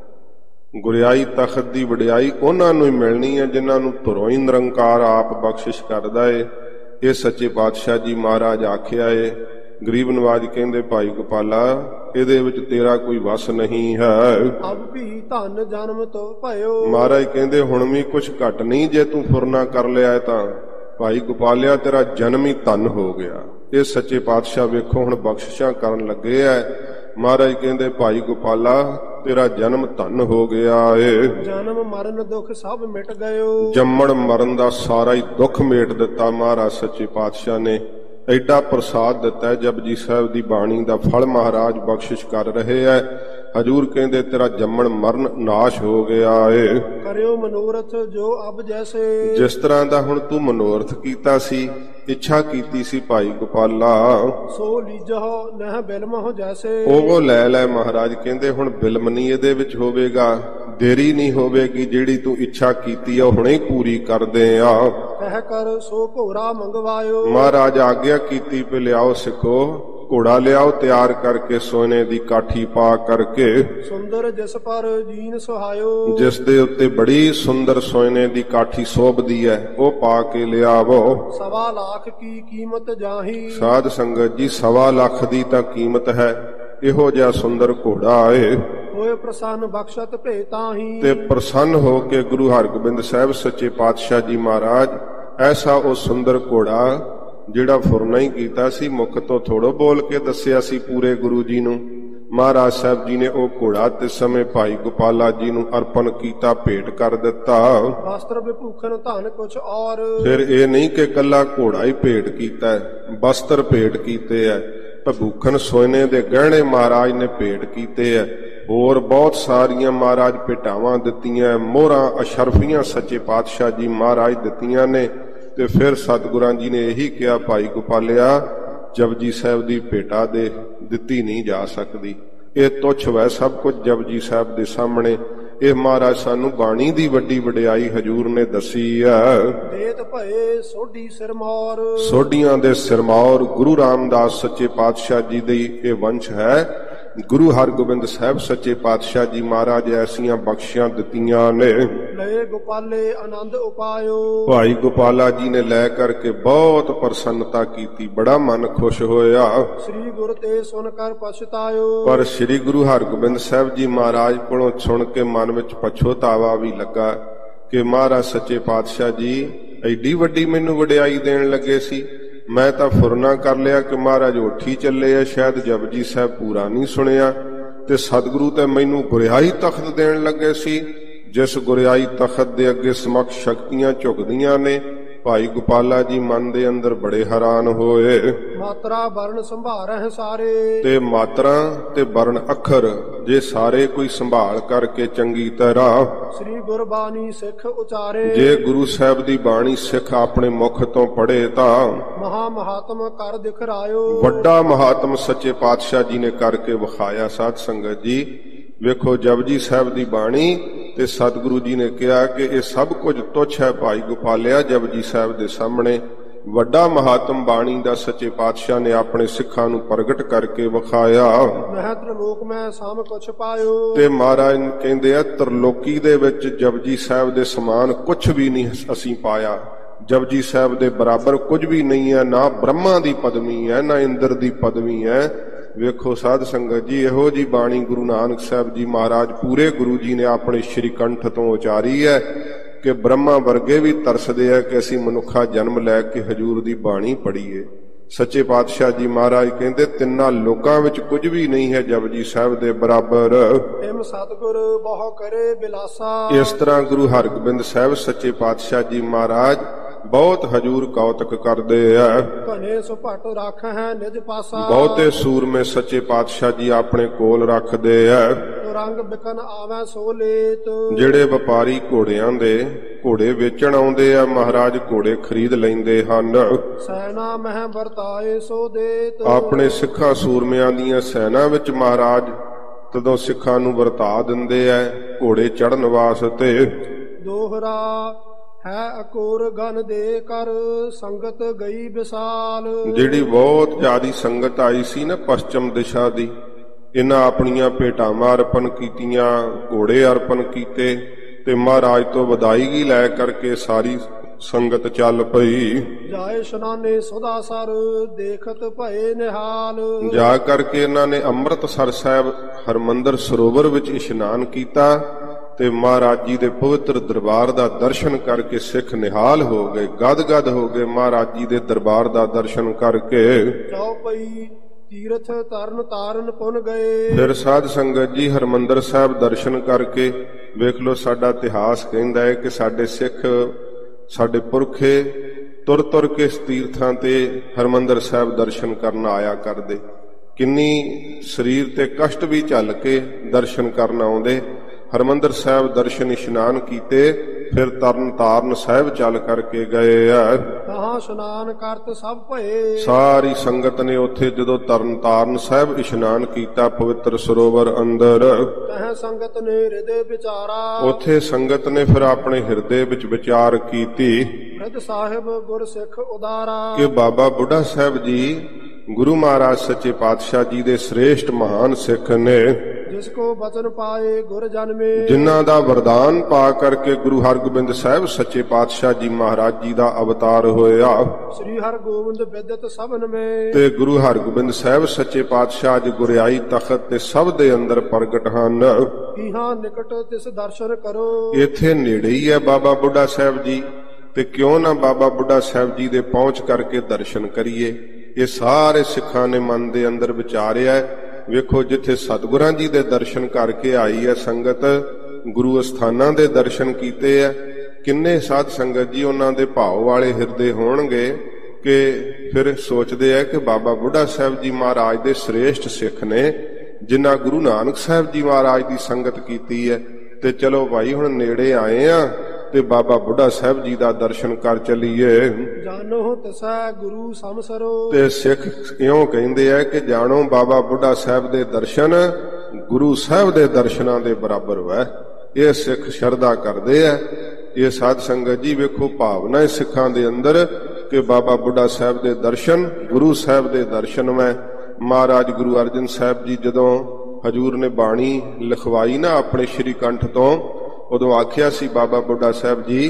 Speaker 2: ਗੁਰਿਆਈ ਤਖਤ ਦੀ ਵਡਿਆਈ ਉਹਨਾਂ ਨੂੰ ਹੀ ਮਿਲਣੀ ਹੈ ਜਿਨ੍ਹਾਂ ਨੂੰ ਧੁਰੋਂ ਹੀ ਨਿਰੰਕਾਰ ਆਪ ਬਖਸ਼ਿਸ਼ ਕਰਦਾ ਏ। ਇਹ ਸੱਚੇ ਪਾਤਸ਼ਾਹ ਜੀ ਮਹਾਰਾਜ ਆਖਿਆ ਏ। ਗਰੀਬ ਨਵਾਜ ਕਹਿੰਦੇ ਭਾਈ ਗੋਪਾਲਾ ਇਹਦੇ ਵਿੱਚ ਤੇਰਾ ਕੋਈ ਵਸ ਨਹੀਂ ਹੈ।
Speaker 1: ਅਬ ਵੀ ਧਨ ਜਨਮ ਤੋਂ ਭਇਓ।
Speaker 2: ਮਹਾਰਾਜ ਕਹਿੰਦੇ ਹੁਣ ਵੀ ਕੁਛ ਘਟ ਨਹੀਂ, ਜੇ ਤੂੰ ਫੁਰਨਾ ਕਰ ਲਿਆ ਤਾਂ ਭਾਈ ਗੋਪਾਲਿਆ ਤੇਰਾ ਜਨਮ ਹੀ ਧਨ ਹੋ ਗਿਆ। ਇਹ ਸੱਚੇ ਪਾਤਸ਼ਾਹ ਵੇਖੋ ਹੁਣ ਬਖਸ਼ਿਸ਼ਾਂ ਕਰਨ ਲੱਗੇ ਐ। ਮਹਾਰਾਜ ਕਹਿੰਦੇ ਭਾਈ ਗੋਪਾਲਾ ਤੇਰਾ ਜਨਮ ਧਨ ਹੋ ਗਿਆ ਏ।
Speaker 1: ਜਨਮ ਮਰਨ ਦੁੱਖ ਸਭ ਮਿਟ ਗਇਓ।
Speaker 2: ਜੰਮਣ ਮਰਨ ਦਾ ਸਾਰਾ ਹੀ ਦੁੱਖ ਮੇਟ ਦਿੱਤਾ ਮਹਾਰਾਜ ਸੱਚੇ ਪਾਤਸ਼ਾਹ ਨੇ। ਐਡਾ ਪ੍ਰਸਾਦ ਦਿੱਤਾ। ਜਪਜੀ ਸਾਹਿਬ ਦੀ ਬਾਣੀ ਦਾ ਫਲ ਮਹਾਰਾਜ ਬਖਸ਼ਿਸ਼ ਕਰ ਰਹੇ ਐ। ਹਜੂਰ ਕਹਿੰਦੇ ਤੇਰਾ ਜੰਮਣ ਮਰਨ ਨਾਸ਼ ਹੋ ਗਿਆ ਏ।
Speaker 1: ਕਰਿਓ ਮਨੋਰਥ ਜੋ ਅਬ ਜੈਸੇ।
Speaker 2: ਜਿਸ ਤਰ੍ਹਾਂ ਦਾ ਹੁਣ ਤੂੰ ਮਨੋਰਥ ਕੀਤਾ ਸੀ, ਇੱਛਾ ਕੀਤੀ ਸੀ ਭਾਈ ਗੋਪਾਲਾ,
Speaker 1: ਸੋ ਲੀਜਹੁ ਨਹਿ ਬਿਲਮਹੁ ਜੈਸੇ।
Speaker 2: ਉਹ ਲੈ ਲੈ। ਮਹਾਰਾਜ ਕਹਿੰਦੇ ਹੁਣ ਬਿਲਮ ਨਹੀਂ ਇਹਦੇ ਵਿੱਚ ਹੋਵੇਗਾ, ਦੇਰੀ ਨਹੀਂ ਹੋਵੇਗੀ। ਜਿਹੜੀ ਤੂੰ ਇੱਛਾ ਕੀਤੀ ਆ ਹੁਣੇ ਪੂਰੀ ਕਰਦੇ ਆ।
Speaker 1: ਕਹਿ ਕਰ ਸੋ ਘੋੜਾ ਮੰਗਵਾਇਓ।
Speaker 2: ਮਹਾਰਾਜ ਆਗਿਆ ਕੀਤੀ ਪੇ ਲਿਆਓ ਸਿੱਖੋ, ਘੋੜਾ ਲਿਆਓ ਤਿਆਰ ਕਰਕੇ, ਸੋਨੇ ਦੀ ਕਾਠੀ ਪਾ ਕਰਕੇ।
Speaker 1: ਸੁੰਦਰ ਜਿਸ ਪਰ ਜੀਨ ਸੁਹਾਇਓ। ਜਿਸ
Speaker 2: ਦੇ ਉੱਤੇ ਬੜੀ ਸੁੰਦਰ ਸੋਨੇ ਦੀ ਕਾਠੀ ਸੋਭਦੀ ਹੈ, ਉਹ ਪਾ ਕੇ ਲਿਆਵੋ।
Speaker 1: ਸਵਾ ਲੱਖ ਕੀ ਕੀਮਤ ਜਾਹੀ। ਸਾਧ
Speaker 2: ਸੰਗਤ ਜੀ ਸਵਾ ਲੱਖ ਦੀ ਤਾਂ ਕੀਮਤ ਹੈ ਇਹੋ ਜਿਹਾ ਸੁੰਦਰ ਘੋੜਾ ਏ।
Speaker 1: ਹੋਏ ਪ੍ਰਸੰਨ ਬਖਸ਼ਤ ਭੇਤਾਹੀ।
Speaker 2: ਤੇ ਪ੍ਰਸੰਨ ਹੋ ਕੇ ਗੁਰੂ ਹਰਗੋਬਿੰਦ ਸਾਹਿਬ ਸੱਚੇ ਪਾਤਸ਼ਾਹ ਜੀ ਮਹਾਰਾਜ ਐਸਾ ਉਹ ਸੁੰਦਰ ਘੋੜਾ ਜਿਹੜਾ ਫੁਰਨਾ ਹੀ ਕੀਤਾ ਸੀ, ਮੁਖ ਤੋਂ ਥੋੜੋ ਬੋਲ ਕੇ ਦੱਸਿਆ ਸੀ ਪੂਰੇ ਗੁਰੂ ਜੀ ਨੂੰ, ਮਹਾਰਾਜ ਸਾਹਿਬ ਜੀ ਨੇ ਉਹ ਘੋੜਾ ਤੇ ਸਮੇਂ ਭਾਈ ਗੋਪਾਲਾ ਜੀ ਨੂੰ ਅਰਪਣ ਕੀਤਾ, ਭੇਟ ਕਰ ਦਿੱਤਾ।
Speaker 1: ਵਸਤਰ ਵਿਭੂਖਣ ਧਨ ਕੁਛ ਔਰ।
Speaker 2: ਫਿਰ ਇਹ ਨਹੀਂ ਕਿ ਕੱਲਾ ਘੋੜਾ ਹੀ ਭੇਟ ਕੀਤਾ ਹੈ, ਵਸਤਰ ਭੇਟ ਕੀਤੇ ਹੈ, ਵਿਭੂਖਣ ਸੋਨੇ ਦੇ ਗਹਿਣੇ ਮਹਾਰਾਜ ਨੇ ਭੇਟ ਕੀਤੇ ਹੈ, ਹੋਰ ਬਹੁਤ ਸਾਰੀਆਂ ਮਹਾਰਾਜ ਭੇਟਾਵਾਂ ਦਿੱਤੀਆਂ, ਮੋਹਰਾਂ ਅਸ਼ਰਫੀਆਂ ਸੱਚੇ ਪਾਤਸ਼ਾਹ ਜੀ ਮਹਾਰਾਜ ਦਿੱਤੀਆਂ ਨੇ। ਤੇ ਫਿਰ ਸਤਿਗੁਰਾਂ ਜੀ ਨੇ ਇਹੀ ਕਿਹਾ, ਭਾਈ ਗੋਪਾਲਿਆ ਜਪਜੀ ਸਾਹਿਬ ਦੀ ਭੇਟਾ ਦੇ ਦਿੱਤੀ ਨਹੀਂ ਜਾ ਸਕਦੀ, ਇਹ ਤੁੱਛ ਵੈ ਸਭ ਕੁਝ ਜਪਜੀ ਸਾਹਿਬ ਦੇ ਸਾਹਮਣੇ। ਇਹ ਮਹਾਰਾਜ ਸਾਨੂੰ ਬਾਣੀ ਦੀ ਵੱਡੀ ਵਡਿਆਈ ਹਜੂਰ ਨੇ ਦੱਸੀ ਹੈ।
Speaker 1: ਦੇਤ ਭਏ ਸੋਢੀ ਸਿਰਮੌਰ।
Speaker 2: ਸੋਢੀਆਂ ਦੇ ਸਿਰਮੌਰ ਗੁਰੂ ਰਾਮਦਾਸ ਸੱਚੇ ਪਾਤਸ਼ਾਹ ਜੀ ਦੀ ਇਹ ਵੰਸ਼ ਹੈ। ਗੁਰੂ ਹਰਗੋਬਿੰਦ ਸਾਹਿਬ ਸੱਚੇ ਪਾਤਸ਼ਾਹ ਜੀ ਮਹਾਰਾਜ ਐਸੀਆਂ ਬਖਸ਼ੀਆਂ ਦਿੱਤੀਆਂ ਨੇ।
Speaker 1: ਲਏ ਗੋਪਾਲੇ ਆਨੰਦ ਉਪਾਇਓ।
Speaker 2: ਭਾਈ ਗੋਪਾਲਾ ਜੀ ਨੇ ਲੈ ਕਰਕੇ ਬਹੁਤ ਪ੍ਰਸੰਨਤਾ ਕੀਤੀ, ਬੜਾ ਮਨ ਖੁਸ਼ ਹੋਇਆ।
Speaker 1: ਸ੍ਰੀ ਗੁਰ ਤੇ ਸੁਣ ਕਰ ਪਛਤਾਇਓ।
Speaker 2: ਪਰ ਸ੍ਰੀ ਗੁਰੂ ਹਰਗੋਬਿੰਦ ਸਾਹਿਬ ਜੀ ਮਹਾਰਾਜ ਕੋਲੋਂ ਸੁਣ ਕੇ ਮਨ ਵਿੱਚ ਪਛਤਾਵਾ ਵੀ ਲੱਗਾ ਕਿ ਮਹਾਰਾਜ ਸੱਚੇ ਪਾਤਸ਼ਾਹ ਜੀ ਐਡੀ ਵੱਡੀ ਮੈਨੂੰ ਵਡਿਆਈ ਦੇਣ ਲੱਗੇ ਸੀ, ਮੈਂ ਤਾਂ ਫੁਰਨਾ ਕਰ ਲਿਆ ਕਿ ਮਹਾਰਾਜ ਉੱਠੀ ਚੱਲੇ ਆ, ਸ਼ਾਇਦ ਜਪਜੀ ਸਾਹਿਬ ਪੂਰਾ ਨਹੀਂ ਸੁਣਿਆ, ਤੇ ਸਤਿਗੁਰੂ ਤੇ ਮੈਨੂੰ ਗੁਰਿਆਈ ਤਖਤ ਦੇਣ ਲੱਗੇ ਸੀ, ਜਿਸ ਗੁਰਿਆਈ ਤਖਤ ਦੇ ਅੱਗੇ ਸਮਕਸ਼ ਸ਼ਕਤੀਆਂ ਝੁਕਦੀਆਂ ਨੇ। ਭਾਈ ਗੋਪਾਲਾ ਜੀ ਮਨ ਦੇ ਅੰਦਰ ਬੜੇ ਹੈਰਾਨ ਹੋਏ।
Speaker 1: ਮਾਤਰਾ ਵਰਣ ਸੰਭਾਰਹਿ ਸਾਰੇ।
Speaker 2: ਤੇ ਮਾਤਰਾ ਤੇ ਵਰਣ ਅੱਖਰ ਜੇ ਸਾਰੇ ਕੋਈ ਸੰਭਾਲ ਕਰਕੇ ਚੰਗੀ ਤਰ੍ਹਾਂ
Speaker 1: ਸ੍ਰੀ ਗੁਰਬਾਣੀ ਸਿੱਖ ਉਚਾਰੇ। ਜੇ
Speaker 2: ਗੁਰੂ ਸਾਹਿਬ ਦੀ ਬਾਣੀ ਸਿੱਖ ਆਪਣੇ ਮੁਖ ਤੋਂ ਪੜ੍ਹੇ ਤਾਂ
Speaker 1: ਮਹਾ ਮਹਾਤਮ ਕਰ ਦਿਖਰਾਇਓ।
Speaker 2: ਵੱਡਾ ਮਹਾਤਮ ਸੱਚੇ ਪਾਤਸ਼ਾਹ ਜੀ ਨੇ ਕਰਕੇ ਵਿਖਾਇਆ। ਸਾਧ ਸੰਗਤ ਜੀ ਵੇਖੋ, ਜਪਜੀ ਸਾਹਿਬ ਦੀ ਬਾਣੀ ਤੇ ਸਤਿਗੁਰੂ ਜੀ ਨੇ ਕਿਹਾ ਕਿ ਇਹ ਸਭ ਕੁਝ ਤੁੱਛ ਹੈ ਭਾਈ ਗੋਪਾਲਿਆ ਜਪਜੀ ਸਾਹਿਬ ਦੇ ਸਾਹਮਣੇ। ਵੱਡਾ ਮਹਾਤਮ ਬਾਣੀ ਦਾ ਸੱਚੇ ਪਾਤਸ਼ਾਹ ਨੇ ਆਪਣੇ ਸਿੱਖਾਂ ਨੂੰ ਪ੍ਰਗਟ ਕਰਕੇ ਵਿਖਾਇਆ।
Speaker 1: ਮਹਿ ਤ੍ਰਿਲੋਕ ਮੈਂ ਸਮ ਕੁਛ ਪਾਇਓ।
Speaker 2: ਤੇ ਮਹਾਰਾਜ ਕਹਿੰਦੇ ਆ ਤ੍ਰਿਲੋਕੀ ਦੇ ਵਿੱਚ ਜਪਜੀ ਸਾਹਿਬ ਦੇ ਸਮਾਨ ਕੁਛ ਵੀ ਨਹੀਂ ਅਸੀਂ ਪਾਇਆ, ਜਪਜੀ ਸਾਹਿਬ ਦੇ ਬਰਾਬਰ ਕੁਝ ਵੀ ਨਹੀਂ ਹੈ, ਨਾ ਬ੍ਰਹਮਾ ਦੀ ਪਦਵੀ ਹੈ, ਨਾ ਇੰਦਰ ਦੀ ਪਦਵੀ ਹੈ। ਵੇਖੋ ਸਾਧ ਸੰਗਤ ਜੀ, ਇਹੋ ਜੀ ਬਾਣੀ ਗੁਰੂ ਨਾਨਕ ਸਾਹਿਬ ਜੀ ਮਹਾਰਾਜ ਪੂਰੇ ਗੁਰੂ ਜੀ ਨੇ ਆਪਣੇ ਸ਼੍ਰੀ ਕੰਠ ਤੋਂ ਉਚਾਰੀ ਹੈ ਕਿ ਬ੍ਰਹਮਾ ਵਰਗੇ ਵੀ ਤਰਸਦੇ ਆ ਕਿ ਅਸੀਂ ਮਨੁੱਖਾ ਜਨਮ ਲੈ ਕੇ ਹਜੂਰ ਦੀ ਬਾਣੀ ਪੜ੍ਹੀਏ। ਸੱਚੇ ਪਾਤਸ਼ਾਹ ਜੀ ਮਹਾਰਾਜ ਕਹਿੰਦੇ ਤਿੰਨਾਂ ਲੋਕਾਂ ਵਿੱਚ ਕੁਝ ਵੀ ਨਹੀਂ ਹੈ ਜਪਜੀ ਸਾਹਿਬ ਦੇ ਬਰਾਬਰ।
Speaker 1: ਤਿਮ ਸਤਿਗੁਰ ਬਹੁ ਕਰੇ ਬਿਲਾਸਾ।
Speaker 2: ਇਸ ਤਰ੍ਹਾਂ ਗੁਰੂ ਹਰਗੋਬਿੰਦ ਸਾਹਿਬ ਸੱਚੇ ਪਾਤਸ਼ਾਹ ਜੀ ਮਹਾਰਾਜ ਬਹੁਤ ਹਜੂਰ ਕੌਤਕ ਕਰਦੇ ਆ।
Speaker 1: ਘਨੇ ਸੁਭਟ ਰੱਖ ਹੈ ਨਿਜ ਪਾਸਾ।
Speaker 2: ਬਹੁਤੇ ਸੂਰਮੇ ਸੱਚੇ ਪਾਤਸ਼ਾਹ ਜੀ ਆਪਣੇ ਕੋਲ ਰੱਖਦੇ ਆ।
Speaker 1: ਰੰਗ ਬਿਕਨ ਆਵੈ ਸੋ ਲੇਤ। ਜਿਹੜੇ
Speaker 2: ਵਪਾਰੀ ਘੋੜਿਆਂ ਦੇ ਘੋੜੇ ਵੇਚਣ ਆਉਂਦੇ ਆ, ਮਹਾਰਾਜ ਘੋੜੇ ਖਰੀਦ ਲੈਂਦੇ ਹਨ।
Speaker 1: ਸੈਨਾ ਮਹਿ ਵਰਤਾਏ ਸੋ ਦੇਤ। ਆਪਣੇ
Speaker 2: ਸਿੱਖਾਂ ਸੂਰਮਿਆਂ ਦੀਆਂ ਸੈਨਾ ਵਿੱਚ ਮਹਾਰਾਜ ਤਦੋਂ ਸਿੱਖਾਂ ਨੂੰ ਵਰਤਾ ਦਿੰਦੇ ਆ ਘੋੜੇ ਚੜ੍ਹਨ ਵਾਸਤੇ।
Speaker 1: ਦੋਹਰਾ ਹੈ ਅਕੋਰ ਗਨ ਦੇ ਕਰ ਸੰਗਤ ਗਈ ਵਿਸਾਲ।
Speaker 2: ਜਿਹੜੀ ਬਹੁਤ ਜ਼ਿਆਦੀ ਸੰਗਤ ਆਈ ਸੀ ਨਾ ਪਸ਼ਚਮ ਦਿਸ਼ਾ ਦੀ, ਇਹਨਾਂ ਆਪਣੀਆਂ ਭੇਟਾਵਾਂ ਅਰਪਣ ਕੀਤੀਆਂ, ਘੋੜੇ ਅਰਪਣ ਕੀਤੇ ਤੇ ਮਹਾਰਾਜ ਤੋਂ ਵਧਾਈਗੀ ਲੈ ਕਰਕੇ ਸਾਰੀ ਸੰਗਤ ਚੱਲ ਪਈ।
Speaker 1: ਜਾਏ ਇਸ਼ਨਾਨੇ ਸੁਦਾ ਸਰ ਦੇਖਤ ਭਏ ਨਿਹਾਲ।
Speaker 2: ਜਾ ਕਰਕੇ ਇਹਨਾਂ ਨੇ ਅੰਮ੍ਰਿਤਸਰ ਸਾਹਿਬ ਹਰਮੰਦਰ ਸਰੋਵਰ ਵਿੱਚ ਇਸ਼ਨਾਨ ਕੀਤਾ ਤੇ ਮਹਾਰਾਜ ਜੀ ਦੇ ਪਵਿੱਤਰ ਦਰਬਾਰ ਦਾ ਦਰਸ਼ਨ ਕਰਕੇ ਸਿੱਖ ਨਿਹਾਲ ਹੋ ਗਏ, ਗਦ-ਗਦ ਹੋ ਗਏ ਮਹਾਰਾਜ ਜੀ ਦੇ ਦਰਬਾਰ ਦਾ ਦਰਸ਼ਨ ਕਰਕੇ।
Speaker 1: ਚੌਪਈ ਤੀਰਥ ਤਰਨ ਤਾਰਨ ਪੁਨ ਗਏ।
Speaker 2: ਫਿਰ ਸਾਧ ਸੰਗਤ ਜੀ ਹਰਮੰਦਰ ਸਾਹਿਬ ਦਰਸ਼ਨ ਕਰਕੇ ਵੇਖ ਲੋ, ਸਾਡਾ ਇਤਿਹਾਸ ਕਹਿੰਦਾ ਹੈ ਕਿ ਸਾਡੇ ਸਿੱਖ ਸਾਡੇ ਪੁਰਖੇ ਤੁਰ ਤੁਰ ਕੇ ਇਸ ਤੀਰਥਾਂ ਤੇ ਹਰਮੰਦਰ ਸਾਹਿਬ ਦਰਸ਼ਨ ਕਰਨ ਆਇਆ ਕਰਦੇ। ਕਿੰਨੀ ਸਰੀਰ ਤੇ ਕਸ਼ਟ ਵੀ ਝੱਲ ਕੇ ਦਰਸ਼ਨ ਕਰਨ ਆਉਂਦੇ। ਹਰਮੰਦਰ ਸਾਹਿਬ ਦਰਸ਼ਨ ਇਸ਼ਨਾਨ ਕੀਤੇ, ਫਿਰ ਤਰਨ ਤਾਰਨ ਸਾਹਿਬ ਚੱਲ ਕਰਕੇ ਗਏ ਆ।
Speaker 1: ਕਹਾਂ ਇਸ਼ਨਾਨ ਕਰਤ ਸਭ ਭਏ।
Speaker 2: ਸਾਰੀ ਸੰਗਤ ਨੇ ਉੱਥੇ ਜਦੋਂ ਤਰਨ ਤਾਰਨ ਸਾਹਿਬ ਇਸ਼ਨਾਨ ਕੀਤਾ ਪਵਿੱਤਰ ਸਰੋਵਰ ਅੰਦਰ,
Speaker 1: ਕਹਾਂ ਸੰਗਤ ਨੇ ਹਿਰਦੇ ਵਿਚਾਰਾ।
Speaker 2: ਉੱਥੇ ਸੰਗਤ ਨੇ ਫਿਰ ਆਪਣੇ ਹਿਰਦੇ ਵਿੱਚ ਵਿਚਾਰ ਕੀਤੀ
Speaker 1: ਬ੍ਰਿਧ ਸਾਹਿਬ ਗੁਰ ਸਿੱਖ ਉਦਾਰਾ,
Speaker 2: ਕਿ ਬਾਬਾ ਬੁੱਢਾ ਸਾਹਿਬ ਜੀ ਗੁਰੂ ਮਹਾਰਾਜ ਸੱਚੇ ਪਾਤਸ਼ਾਹ ਜੀ ਦੇ ਸ੍ਰੇਸ਼ਟ ਮਹਾਨ ਸਿੱਖ ਨੇ।
Speaker 1: ਜਿਸ ਕੋ ਬਚਨ ਪਾਏ ਗੁਰ ਜਨਮੇ
Speaker 2: ਜਿਨ੍ਹਾਂ ਦਾ ਵਰਦਾਨ ਪਾ ਕਰਕੇ ਗੁਰੂ ਹਰਗੋਬਿੰਦ ਸਾਹਿਬ ਸੱਚੇ ਪਾਤਸ਼ਾਹ ਜੀ ਮਹਾਰਾਜ ਜੀ ਦਾ ਅਵਤਾਰ ਹੋਇਆ।
Speaker 1: ਸ੍ਰੀ ਹਰਗੋਬਿੰਦ ਬਿਦਤ ਸਭਨ ਮੇ
Speaker 2: ਤੇ ਗੁਰੂ ਹਰਗੋਬਿੰਦ ਸਾਹਿਬ ਸੱਚੇ ਪਾਤਸ਼ਾਹ ਅੱਜ ਗੁਰਿਆਈ ਤਖਤ ਤੇ ਸਭ ਦੇ ਅੰਦਰ ਪ੍ਰਗਟ ਹਨ।
Speaker 1: ਇਹਾਂ ਨਿਕਟ ਤਿਸ ਦਰਸ਼ਨ ਕਰੋ।
Speaker 2: ਇੱਥੇ ਨੇੜੇ ਹੀ ਹੈ ਬਾਬਾ ਬੁੱਢਾ ਸਾਹਿਬ ਜੀ, ਤੇ ਕਿਉਂ ਨਾ ਬਾਬਾ ਬੁੱਢਾ ਸਾਹਿਬ ਜੀ ਦੇ ਪਹੁੰਚ ਕਰਕੇ ਦਰਸ਼ਨ ਕਰੀਏ। ਇਹ ਸਾਰੇ ਸਿੱਖਾਂ ਨੇ ਮਨ ਦੇ ਅੰਦਰ ਵਿਚਾਰਿਆ ਹੈ। ਵੇਖੋ, ਜਿੱਥੇ ਸਤਿਗੁਰਾਂ ਜੀ ਦੇ ਦਰਸ਼ਨ ਕਰਕੇ ਆਈ ਹੈ ਸੰਗਤ, ਗੁਰੂ ਅਸਥਾਨਾਂ ਦੇ ਦਰਸ਼ਨ ਕੀਤੇ ਹੈ, ਕਿੰਨੇ ਸਾਧ ਸੰਗਤ ਜੀ ਉਹਨਾਂ ਦੇ ਭਾਵ ਵਾਲੇ ਹਿਰਦੇ ਹੋਣਗੇ ਕਿ ਫਿਰ ਸੋਚਦੇ ਆ ਕਿ ਬਾਬਾ ਬੁੱਢਾ ਸਾਹਿਬ ਜੀ ਮਹਾਰਾਜ ਦੇ ਸ੍ਰੇਸ਼ਟ ਸਿੱਖ ਨੇ, ਜਿਨ੍ਹਾਂ ਗੁਰੂ ਨਾਨਕ ਸਾਹਿਬ ਜੀ ਮਹਾਰਾਜ ਦੀ ਸੰਗਤ ਕੀਤੀ ਹੈ। ਤੇ ਚਲੋ ਭਾਈ, ਹੁਣ ਨੇੜੇ ਆਏ ਆ ਤੇ ਬਾਬਾ ਬੁੱਢਾ ਸਾਹਿਬ ਜੀ ਦਾ ਦਰਸ਼ਨ ਕਰ ਚੱਲੀਏ।
Speaker 1: ਜਾਨੋ ਤਸੈ ਗੁਰੂ ਸਮਸਰੋ। ਤੇ
Speaker 2: ਸਿੱਖ ਇਉਂ ਕਹਿੰਦੇ ਆ ਕਿ ਜਾਣੋ ਬਾਬਾ ਬੁੱਢਾ ਸਾਹਿਬ ਦੇ ਦਰਸ਼ਨ ਗੁਰੂ ਸਾਹਿਬ ਦੇ ਦਰਸ਼ਨਾਂ ਦੇ ਬਰਾਬਰ ਵੈ। ਇਹ ਸਿੱਖ ਸ਼ਰਧਾ ਕਰਦੇ ਆ। ਇਹ ਸਾਧ ਸੰਗਤ ਜੀ ਵੇਖੋ, ਭਾਵਨਾ ਸਿੱਖਾਂ ਦੇ ਅੰਦਰ ਕਿ ਬਾਬਾ ਬੁੱਢਾ ਸਾਹਿਬ ਦੇ ਦਰਸ਼ਨ ਗੁਰੂ ਸਾਹਿਬ ਦੇ ਦਰਸ਼ਨ ਵੈ। ਮਹਾਰਾਜ ਗੁਰੂ ਅਰਜਨ ਸਾਹਿਬ ਜੀ ਜਦੋਂ ਹਜੂਰ ਨੇ ਬਾਣੀ ਲਿਖਵਾਈ ਨਾ ਆਪਣੇ ਸ਼੍ਰੀ ਕੰਠ ਤੋਂ, ਉਦੋਂ ਆਖਿਆ ਸੀ ਬਾਬਾ ਬੁੱਢਾ ਸਾਹਿਬ ਜੀ,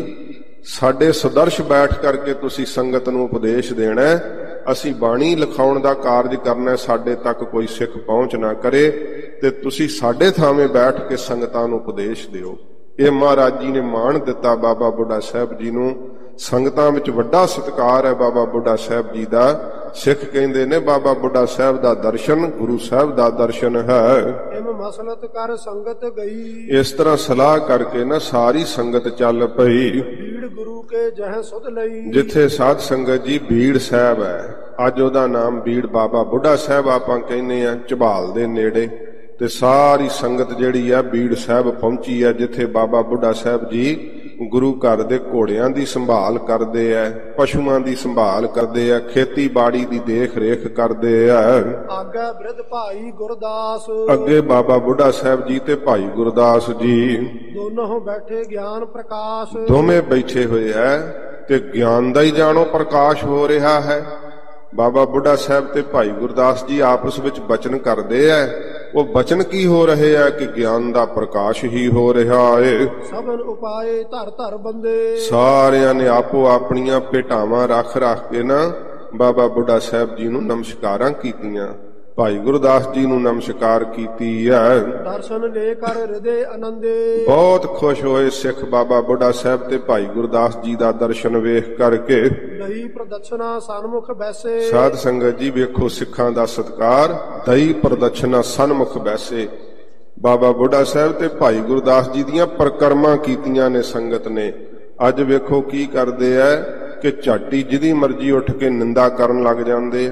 Speaker 2: ਸਾਡੇ ਸਦਰਸ਼ ਬੈਠ ਕਰਕੇ ਤੁਸੀਂ ਸੰਗਤ ਨੂੰ ਉਪਦੇਸ਼ ਦੇਣਾ, ਅਸੀਂ ਬਾਣੀ ਲਿਖਾਉਣ ਦਾ ਕਾਰਜ ਕਰਨਾ, ਸਾਡੇ ਤੱਕ ਕੋਈ ਸਿੱਖ ਪਹੁੰਚ ਨਾ ਕਰੇ, ਤੇ ਤੁਸੀਂ ਸਾਡੇ ਥਾਵੇਂ ਬੈਠ ਕੇ ਸੰਗਤਾਂ ਨੂੰ ਉਪਦੇਸ਼ ਦਿਓ। ਇਹ ਮਹਾਰਾਜ ਜੀ ਨੇ ਮਾਣ ਦਿੱਤਾ ਬਾਬਾ ਬੁੱਢਾ ਸਾਹਿਬ ਜੀ ਨੂੰ। ਸੰਗਤਾਂ ਵਿੱਚ ਵੱਡਾ ਸਤਿਕਾਰ ਹੈ ਬਾਬਾ ਬੁੱਢਾ ਸਾਹਿਬ ਜੀ ਦਾ। ਸਿੱਖ ਕਹਿੰਦੇ ਨੇ ਬਾਬਾ ਬੁੱਢਾ ਸਾਹਿਬ ਦਾ ਦਰਸ਼ਨ ਗੁਰੂ ਸਾਹਿਬ ਦਾ ਦਰਸ਼ਨ ਹੈ।
Speaker 1: ਇਮ ਮਸਲਤ ਕਰ ਸੰਗਤ ਗਈ।
Speaker 2: ਇਸ ਤਰ੍ਹਾਂ ਸਲਾਹ ਕਰਕੇ ਨਾ ਸਾਰੀ ਸੰਗਤ ਚੱਲ ਪਈ।
Speaker 1: ਬੀੜ ਗੁਰੂ ਕੇ ਜਹ ਸੁਧ ਲਈ। ਜਿੱਥੇ
Speaker 2: ਸਾਧ ਸੰਗਤ ਜੀ ਬੀੜ ਸਾਹਿਬ ਹੈ, ਅੱਜ ਉਹਦਾ ਨਾਮ ਬੀੜ ਬਾਬਾ ਬੁੱਢਾ ਸਾਹਿਬ ਆਪਾਂ ਕਹਿੰਦੇ ਆ, ਝਬਾਲ ਦੇ ਨੇੜੇ। ਤੇ ਸਾਰੀ ਸੰਗਤ ਜਿਹੜੀ ਆ ਬੀੜ ਸਾਹਿਬ ਪਹੁੰਚੀ ਆ, ਜਿੱਥੇ ਬਾਬਾ ਬੁੱਢਾ ਸਾਹਿਬ ਜੀ ਗੁਰੂ ਘਰ ਦੇ ਘੋੜਿਆਂ ਦੀ ਸੰਭਾਲ ਕਰਦੇ ਆ, ਪਸ਼ੂਆਂ ਦੀ ਸੰਭਾਲ ਕਰਦੇ ਆ, ਖੇਤੀਬਾੜੀ ਦੀ ਦੇਖ ਰੇਖ ਕਰਦੇ ਆ।
Speaker 1: ਅੱਗੇ ਬ੍ਰਿਧ ਭਾਈ ਗੁਰਦਾਸ।
Speaker 2: ਅੱਗੇ ਬਾਬਾ ਬੁੱਢਾ ਸਾਹਿਬ ਜੀ ਤੇ ਭਾਈ ਗੁਰਦਾਸ ਜੀ
Speaker 1: ਦੋਨੋਂ ਬੈਠੇ ਗਿਆਨ ਪ੍ਰਕਾਸ਼।
Speaker 2: ਦੋਵੇਂ ਬੈਠੇ ਹੋਏ ਆ ਤੇ ਗਿਆਨ ਦਾ ਹੀ ਜਾਣੋ ਪ੍ਰਕਾਸ਼ ਹੋ ਰਿਹਾ ਹੈ। ਬਾਬਾ ਬੁੱਢਾ ਸਾਹਿਬ ਤੇ ਭਾਈ ਗੁਰਦਾਸ ਜੀ ਆਪਸ ਵਿੱਚ ਬਚਨ ਕਰਦੇ ਆ। ਉਹ ਬਚਨ ਕੀ ਹੋ ਰਹੇ ਆ ਕਿ ਗਿਆਨ ਦਾ ਪ੍ਰਕਾਸ਼ ਹੀ ਹੋ ਰਿਹਾ ਏ।
Speaker 1: ਸਭਨ ਉਪਾਏ ਧਰ ਧਰ ਬੰਦੇ।
Speaker 2: ਸਾਰਿਆਂ ਨੇ ਆਪੋ ਆਪਣੀਆਂ ਭੇਟਾਵਾਂ ਰੱਖ ਰੱਖ ਕੇ ਨਾ ਬਾਬਾ ਬੁੱਢਾ ਸਾਹਿਬ ਜੀ ਨੂੰ ਨਮਸਕਾਰਾਂ ਕੀਤੀਆਂ। ਭਾਈ ਗੁਰਦਾਸ ਜੀ ਨੂੰ ਨਮਸਕਾਰ ਕੀਤੀ ਹੈ।
Speaker 1: ਦਰਸ਼ਨ ਲੈ ਕਰ ਹਿਰਦੇ ਆਨੰਦੇ।
Speaker 2: ਬਹੁਤ ਖੁਸ਼ ਹੋਏ ਸਿੱਖ ਬਾਬਾ ਬੁੱਢਾ ਸਾਹਿਬ ਤੇ ਭਾਈ ਗੁਰਦਾਸ ਜੀ ਦਾ ਦਰਸ਼ਨ ਵੇਖ ਕਰਕੇ।
Speaker 1: ਦਈ ਪ੍ਰਦక్షਣਾ ਸਨਮੁਖ ਬੈਸੇ।
Speaker 2: ਸਾਧ ਸੰਗਤ ਜੀ ਵੇਖੋ, ਸਿੱਖਾਂ ਦਾ ਸਤਿਕਾਰ, ਦਈ ਪ੍ਰਦક્ષਣਾ ਸਨਮੁਖ ਬੈਸੇ। ਬਾਬਾ ਬੁੱਢਾ ਸਾਹਿਬ ਤੇ ਭਾਈ ਗੁਰਦਾਸ ਜੀ ਦੀਆਂ ਪਰਕਰਮਾਂ ਕੀਤੀਆਂ ਨੇ ਸੰਗਤ ਨੇ। ਅੱਜ ਵੇਖੋ ਕੀ ਕਰਦੇ ਐ ਕਿ ਝਾਟੀ ਜਿਹਦੀ ਮਰਜ਼ੀ ਉੱਠ ਕੇ ਨਿੰਦਾ ਕਰਨ ਲੱਗ ਜਾਂਦੇ।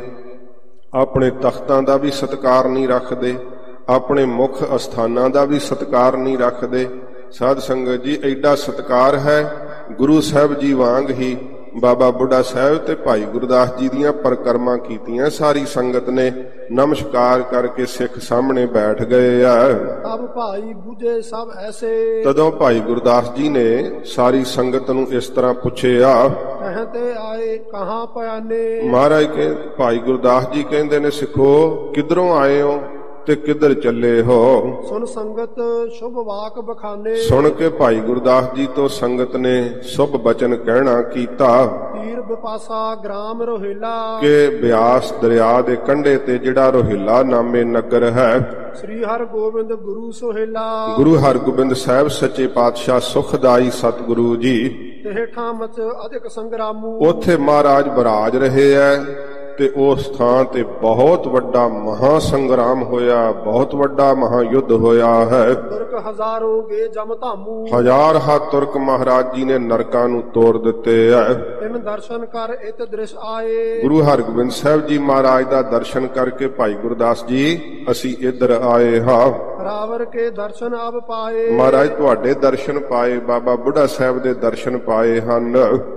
Speaker 2: ਆਪਣੇ ਤਖਤਾਂ ਦਾ ਵੀ ਸਤਿਕਾਰ ਨਹੀਂ ਰੱਖਦੇ, ਆਪਣੇ ਮੁੱਖ ਅਸਥਾਨਾਂ ਦਾ ਵੀ ਸਤਿਕਾਰ ਨਹੀਂ ਰੱਖਦੇ। ਸਾਧ ਸੰਗਤ ਜੀ, ਐਡਾ ਸਤਿਕਾਰ ਹੈ ਗੁਰੂ ਸਾਹਿਬ ਜੀ ਵਾਂਗ ਹੀ ਬਾਬਾ ਬੁੱਢਾ ਸਾਹਿਬ ਤੇ ਭਾਈ ਗੁਰਦਾਸ ਜੀ ਦੀਆਂ ਪਰਕਰਮਾਂ ਕੀਤੀਆਂ। ਸਾਰੀ ਸੰਗਤ ਨੇ ਨਮਸਕਾਰ ਕਰਕੇ ਸਿੱਖ ਸਾਹਮਣੇ ਬੈਠ ਗਏ ਆ।
Speaker 1: ਅਬ ਭਾਈ ਬੁਝੇ ਸਭ ਐਸੇ।
Speaker 2: ਤਦੋਂ ਭਾਈ ਗੁਰਦਾਸ ਜੀ ਨੇ ਸਾਰੀ ਸੰਗਤ ਨੂੰ ਇਸ ਤਰ੍ਹਾਂ ਪੁੱਛਿਆ,
Speaker 1: ਕਹਤੇ ਆਏ ਕਹਾਂ ਪਿਆਨੇ।
Speaker 2: ਮਹਾਰਾਜ ਕੇ ਭਾਈ ਗੁਰਦਾਸ ਜੀ ਕਹਿੰਦੇ ਨੇ, ਸਿੱਖੋ ਕਿੱਧਰੋਂ ਆਏ ਹੋ ਤੇ ਕਿੱਧਰ ਚੱਲੇ ਹੋ।
Speaker 1: ਸੁਣ ਸੰਗਤ ਸ਼ੁਭ ਵਾਕ ਬਖਾਨੇ।
Speaker 2: ਸੁਣ ਕੇ ਭਾਈ ਗੁਰਦਾਸ ਜੀ ਤੋਂ ਸੰਗਤ ਨੇ ਸ਼ੁਭ ਬਚਨ ਕਹਿਣਾ ਕੀਤਾ।
Speaker 1: ਤੀਰ ਬਿਪਾਸਾ ਗ੍ਰਾਮ ਰੋਹਿਲਾ।
Speaker 2: ਕਿ ਬਿਆਸ ਦਰਿਆ ਦੇ ਕੰਢੇ ਤੇ ਜਿਹੜਾ ਰੋਹਿਲਾ ਨਾਮੇ ਨਗਰ ਹੈ,
Speaker 1: ਸ੍ਰੀ ਹਰਗੋਬਿੰਦ ਗੁਰੂ ਸੋਹਿਲਾ। ਗੁਰੂ
Speaker 2: ਹਰਗੋਬਿੰਦ ਸਾਹਿਬ ਸੱਚੇ ਪਾਤਸ਼ਾਹ ਸੁਖਦਾਈ ਸਤਿਗੁਰੂ ਜੀ
Speaker 1: ਤੇ ਠਾਂ ਮਚ ਅਧਿਕ ਸੰਗਰਾਮੂ।
Speaker 2: ਉੱਥੇ ਮਹਾਰਾਜ ਬਰਾਜ ਰਹੇ ਐ ਤੇ ਉਸ ਥਾਂ ਤੇ ਬਹੁਤ ਵੱਡਾ ਮਹਾ ਸੰਗਰਾਮ ਹੋਇਆ, ਬਹੁਤ ਵੱਡਾ ਮਹਾ ਯੁੱਧ ਹੋਇਆ ਹੈ।
Speaker 1: ਤੁਰਕ ਹਜ਼ਾਰੋਂ ਗੇ ਜਮ ਧਾਮੂ।
Speaker 2: ਹਜ਼ਾਰ ਹਾ ਤੁਰਕ ਮਹਾਰਾਜ ਜੀ ਨੇ ਨਰਕਾਂ ਨੂੰ ਤੋੜ ਦਿੱਤੇ ਐ।
Speaker 1: ਤਿਨ ਦਰਸ਼ਨ ਕਰ ਇਤ ਦ੍ਰਿਸ਼ ਆਏ।
Speaker 2: ਗੁਰੂ ਹਰਗੋਬਿੰਦ ਸਾਹਿਬ ਜੀ ਮਹਾਰਾਜ ਦਾ ਦਰਸ਼ਨ ਕਰਕੇ ਭਾਈ ਗੁਰਦਾਸ ਜੀ ਅਸੀਂ ਇੱਧਰ ਆਏ ਹਾਂ।
Speaker 1: ਰਾਵਰ ਕੇ ਦਰਸ਼ਨ ਅਬ ਪਾਏ।
Speaker 2: ਮਹਾਰਾਜ ਤੁਹਾਡੇ ਦਰਸ਼ਨ ਪਾਏ, ਬਾਬਾ ਬੁੱਢਾ ਸਾਹਿਬ ਦੇ ਦਰਸ਼ਨ ਪਾਏ ਹਨ।